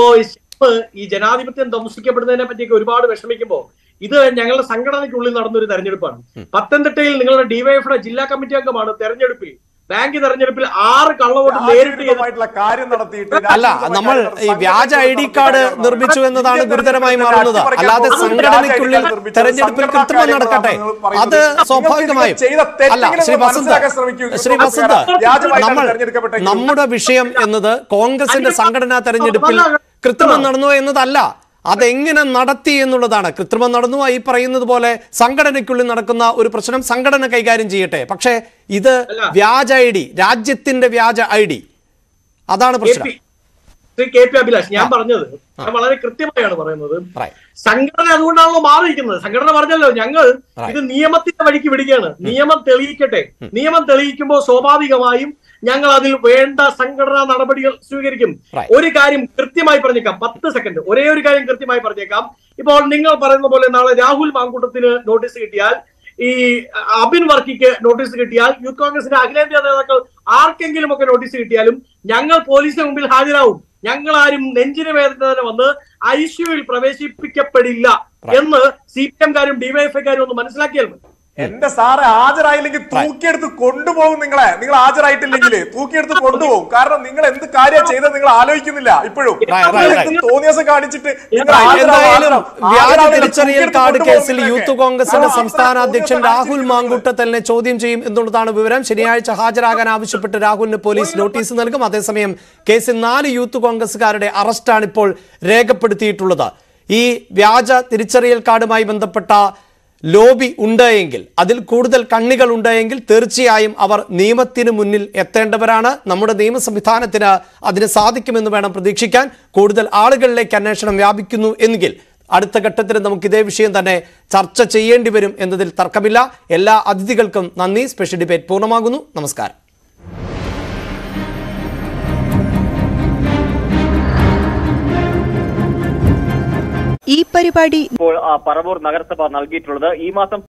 ഈ ജനാധിപത്യം ധ്വംസിക്കപ്പെടുന്നതിനെ പറ്റിയൊക്കെ ഒരുപാട് വിഷമിക്കുമ്പോ ഇത് ഞങ്ങളുടെ സംഘടനയ്ക്കുള്ളിൽ നടന്നൊരു തെരഞ്ഞെടുപ്പാണ്. പത്തനംതിട്ടയിൽ നിങ്ങളുടെ ഡിവൈഎഫ്ഐയുടെ ജില്ലാ കമ്മിറ്റി അംഗമാണ് തെരഞ്ഞെടുപ്പിൽ ബാങ്ക് തെരഞ്ഞെടുപ്പിൽ ആറ് കള്ളവോട്ട് നേരിട്ട് കാര്യം നടത്തിയിട്ട് അല്ല, നമ്മൾ ഈ വ്യാജ ഐ ഡി കാർഡ് നിർമ്മിച്ചു എന്നതാണ് ഗുരുതരമായി മാറുന്നത്. അല്ലാതെ സംഘടനയ്ക്കുള്ളിൽ തെരഞ്ഞെടുപ്പിൽ കൃത്രിമം നടക്കട്ടെ, അത് സ്വാഭാവികമായും അല്ല. ശ്രീ വസന്ത് ശ്രീ വസന്ത് നമ്മൾ നമ്മുടെ വിഷയം എന്നത് കോൺഗ്രസിന്റെ സംഘടനാ തെരഞ്ഞെടുപ്പിൽ കൃത്രിമം നടന്നു എന്നതല്ല, അതെങ്ങനെ നടത്തി എന്നുള്ളതാണ്. കൃത്രിമം നടന്നു ഈ പറയുന്നത് പോലെ സംഘടനയ്ക്കുള്ളിൽ നടക്കുന്ന ഒരു പ്രശ്നം സംഘടന കൈകാര്യം ചെയ്യട്ടെ. പക്ഷേ ഇത് വ്യാജ ഐ ഡി, രാജ്യത്തിന്റെ വ്യാജ ഐ ഡി, അതാണ് പ്രശ്നം. ശ്രീ കെ പി അഭിലാഷ്, ഞാൻ പറഞ്ഞത് ഞാൻ വളരെ കൃത്യമായാണ് പറയുന്നത്. സംഘടന അതുകൊണ്ടാണല്ലോ മാറിയിരിക്കുന്നത്. സംഘടന പറഞ്ഞല്ലോ ഞങ്ങൾ ഇത് നിയമത്തിന്റെ വഴിക്ക് വിടുകയാണ്, നിയമം തെളിയിക്കട്ടെ. നിയമം തെളിയിക്കുമ്പോൾ സ്വാഭാവികമായും ഞങ്ങൾ അതിൽ വേണ്ട സംഘടനാ നടപടികൾ സ്വീകരിക്കും. ഒരു കാര്യം കൃത്യമായി പറഞ്ഞേക്കാം, പത്ത് സെക്കൻഡ് ഒരേ ഒരു കാര്യം കൃത്യമായി പറഞ്ഞേക്കാം. ഇപ്പോൾ നിങ്ങൾ പറയുന്ന പോലെ നാളെ രാഹുൽ മാങ്കൂട്ടത്തിന് നോട്ടീസ് കിട്ടിയാൽ, ഈ അബിൻ വർക്കിക്ക് നോട്ടീസ് കിട്ടിയാൽ, യൂത്ത് കോൺഗ്രസിന്റെ അഖിലേന്ത്യാ നേതാക്കൾ ആർക്കെങ്കിലും ഒക്കെ നോട്ടീസ് കിട്ടിയാലും ഞങ്ങൾ പോലീസിന് മുമ്പിൽ ഹാജരാകും. ഞങ്ങൾ ആരും നെഞ്ചിന് വേദന വന്ന് ഐസിയുവിൽ പ്രവേശിപ്പിക്കപ്പെടില്ല എന്ന് സി പി എംകാരും ഡിവൈഎഫ്ഐക്കാരും ഒന്ന് മനസ്സിലാക്കിയാൽ മതി. എന്റെ സാറ് ഹാജരായില്ലെങ്കിൽ തൂക്കിയെടുത്ത് കൊണ്ടുപോകും. നിങ്ങളെ നിങ്ങൾ ഹാജരായിട്ടില്ലെങ്കിൽ തൂക്കിയെടുത്ത് കൊണ്ടുപോകും. കാരണം നിങ്ങൾ എന്ത് കാര്യം ചെയ്തത് നിങ്ങൾ ആലോചിക്കുന്നില്ല ഇപ്പോഴും. തോന്നിയ ദിവസം കാണിച്ചിട്ട് വ്യാജ തിരിച്ചറിയൽ കാർഡ് കേസിൽ യൂത്ത് കോൺഗ്രസിന്റെ സംസ്ഥാന അധ്യക്ഷൻ രാഹുൽ മാങ്കൂട്ടത്തലിനെ ചോദ്യം ചെയ്യും എന്നുള്ളതാണ് വിവരം. ശനിയാഴ്ച ഹാജരാകാൻ ആവശ്യപ്പെട്ട് രാഹുലിന് പോലീസ് നോട്ടീസ് നൽകും. അതേസമയം കേസിൽ നാല് യൂത്ത് കോൺഗ്രസുകാരുടെ അറസ്റ്റാണ് ഇപ്പോൾ രേഖപ്പെടുത്തിയിട്ടുള്ളത്. ഈ വ്യാജ തിരിച്ചറിയൽ കാർഡുമായി ബന്ധപ്പെട്ട ലോബി ഉണ്ടായെങ്കിൽ, അതിൽ കൂടുതൽ കണ്ണികൾ ഉണ്ടായെങ്കിൽ തീർച്ചയായും അവർ നിയമത്തിന് മുന്നിൽ എത്തേണ്ടവരാണ്. നമ്മുടെ നിയമ സംവിധാനത്തിന് അതിന് സാധിക്കുമെന്ന് വേണം പ്രതീക്ഷിക്കാൻ. കൂടുതൽ ആളുകളിലേക്ക് അന്വേഷണം വ്യാപിക്കുന്നു എങ്കിൽ അടുത്ത ഘട്ടത്തിൽ നമുക്ക് ഇതേ വിഷയം തന്നെ ചർച്ച ചെയ്യേണ്ടി വരും എന്നതിൽ തർക്കമില്ല. എല്ലാ അതിഥികൾക്കും നന്ദി. സ്പെഷ്യൽ ഡിബേറ്റ് പൂർണ്ണമാകുന്നു. നമസ്കാരം. ഈ പരിപാടി ഇപ്പോൾ പറവൂർ നഗരസഭ നൽകിയിട്ടുള്ളത് ഈ മാസം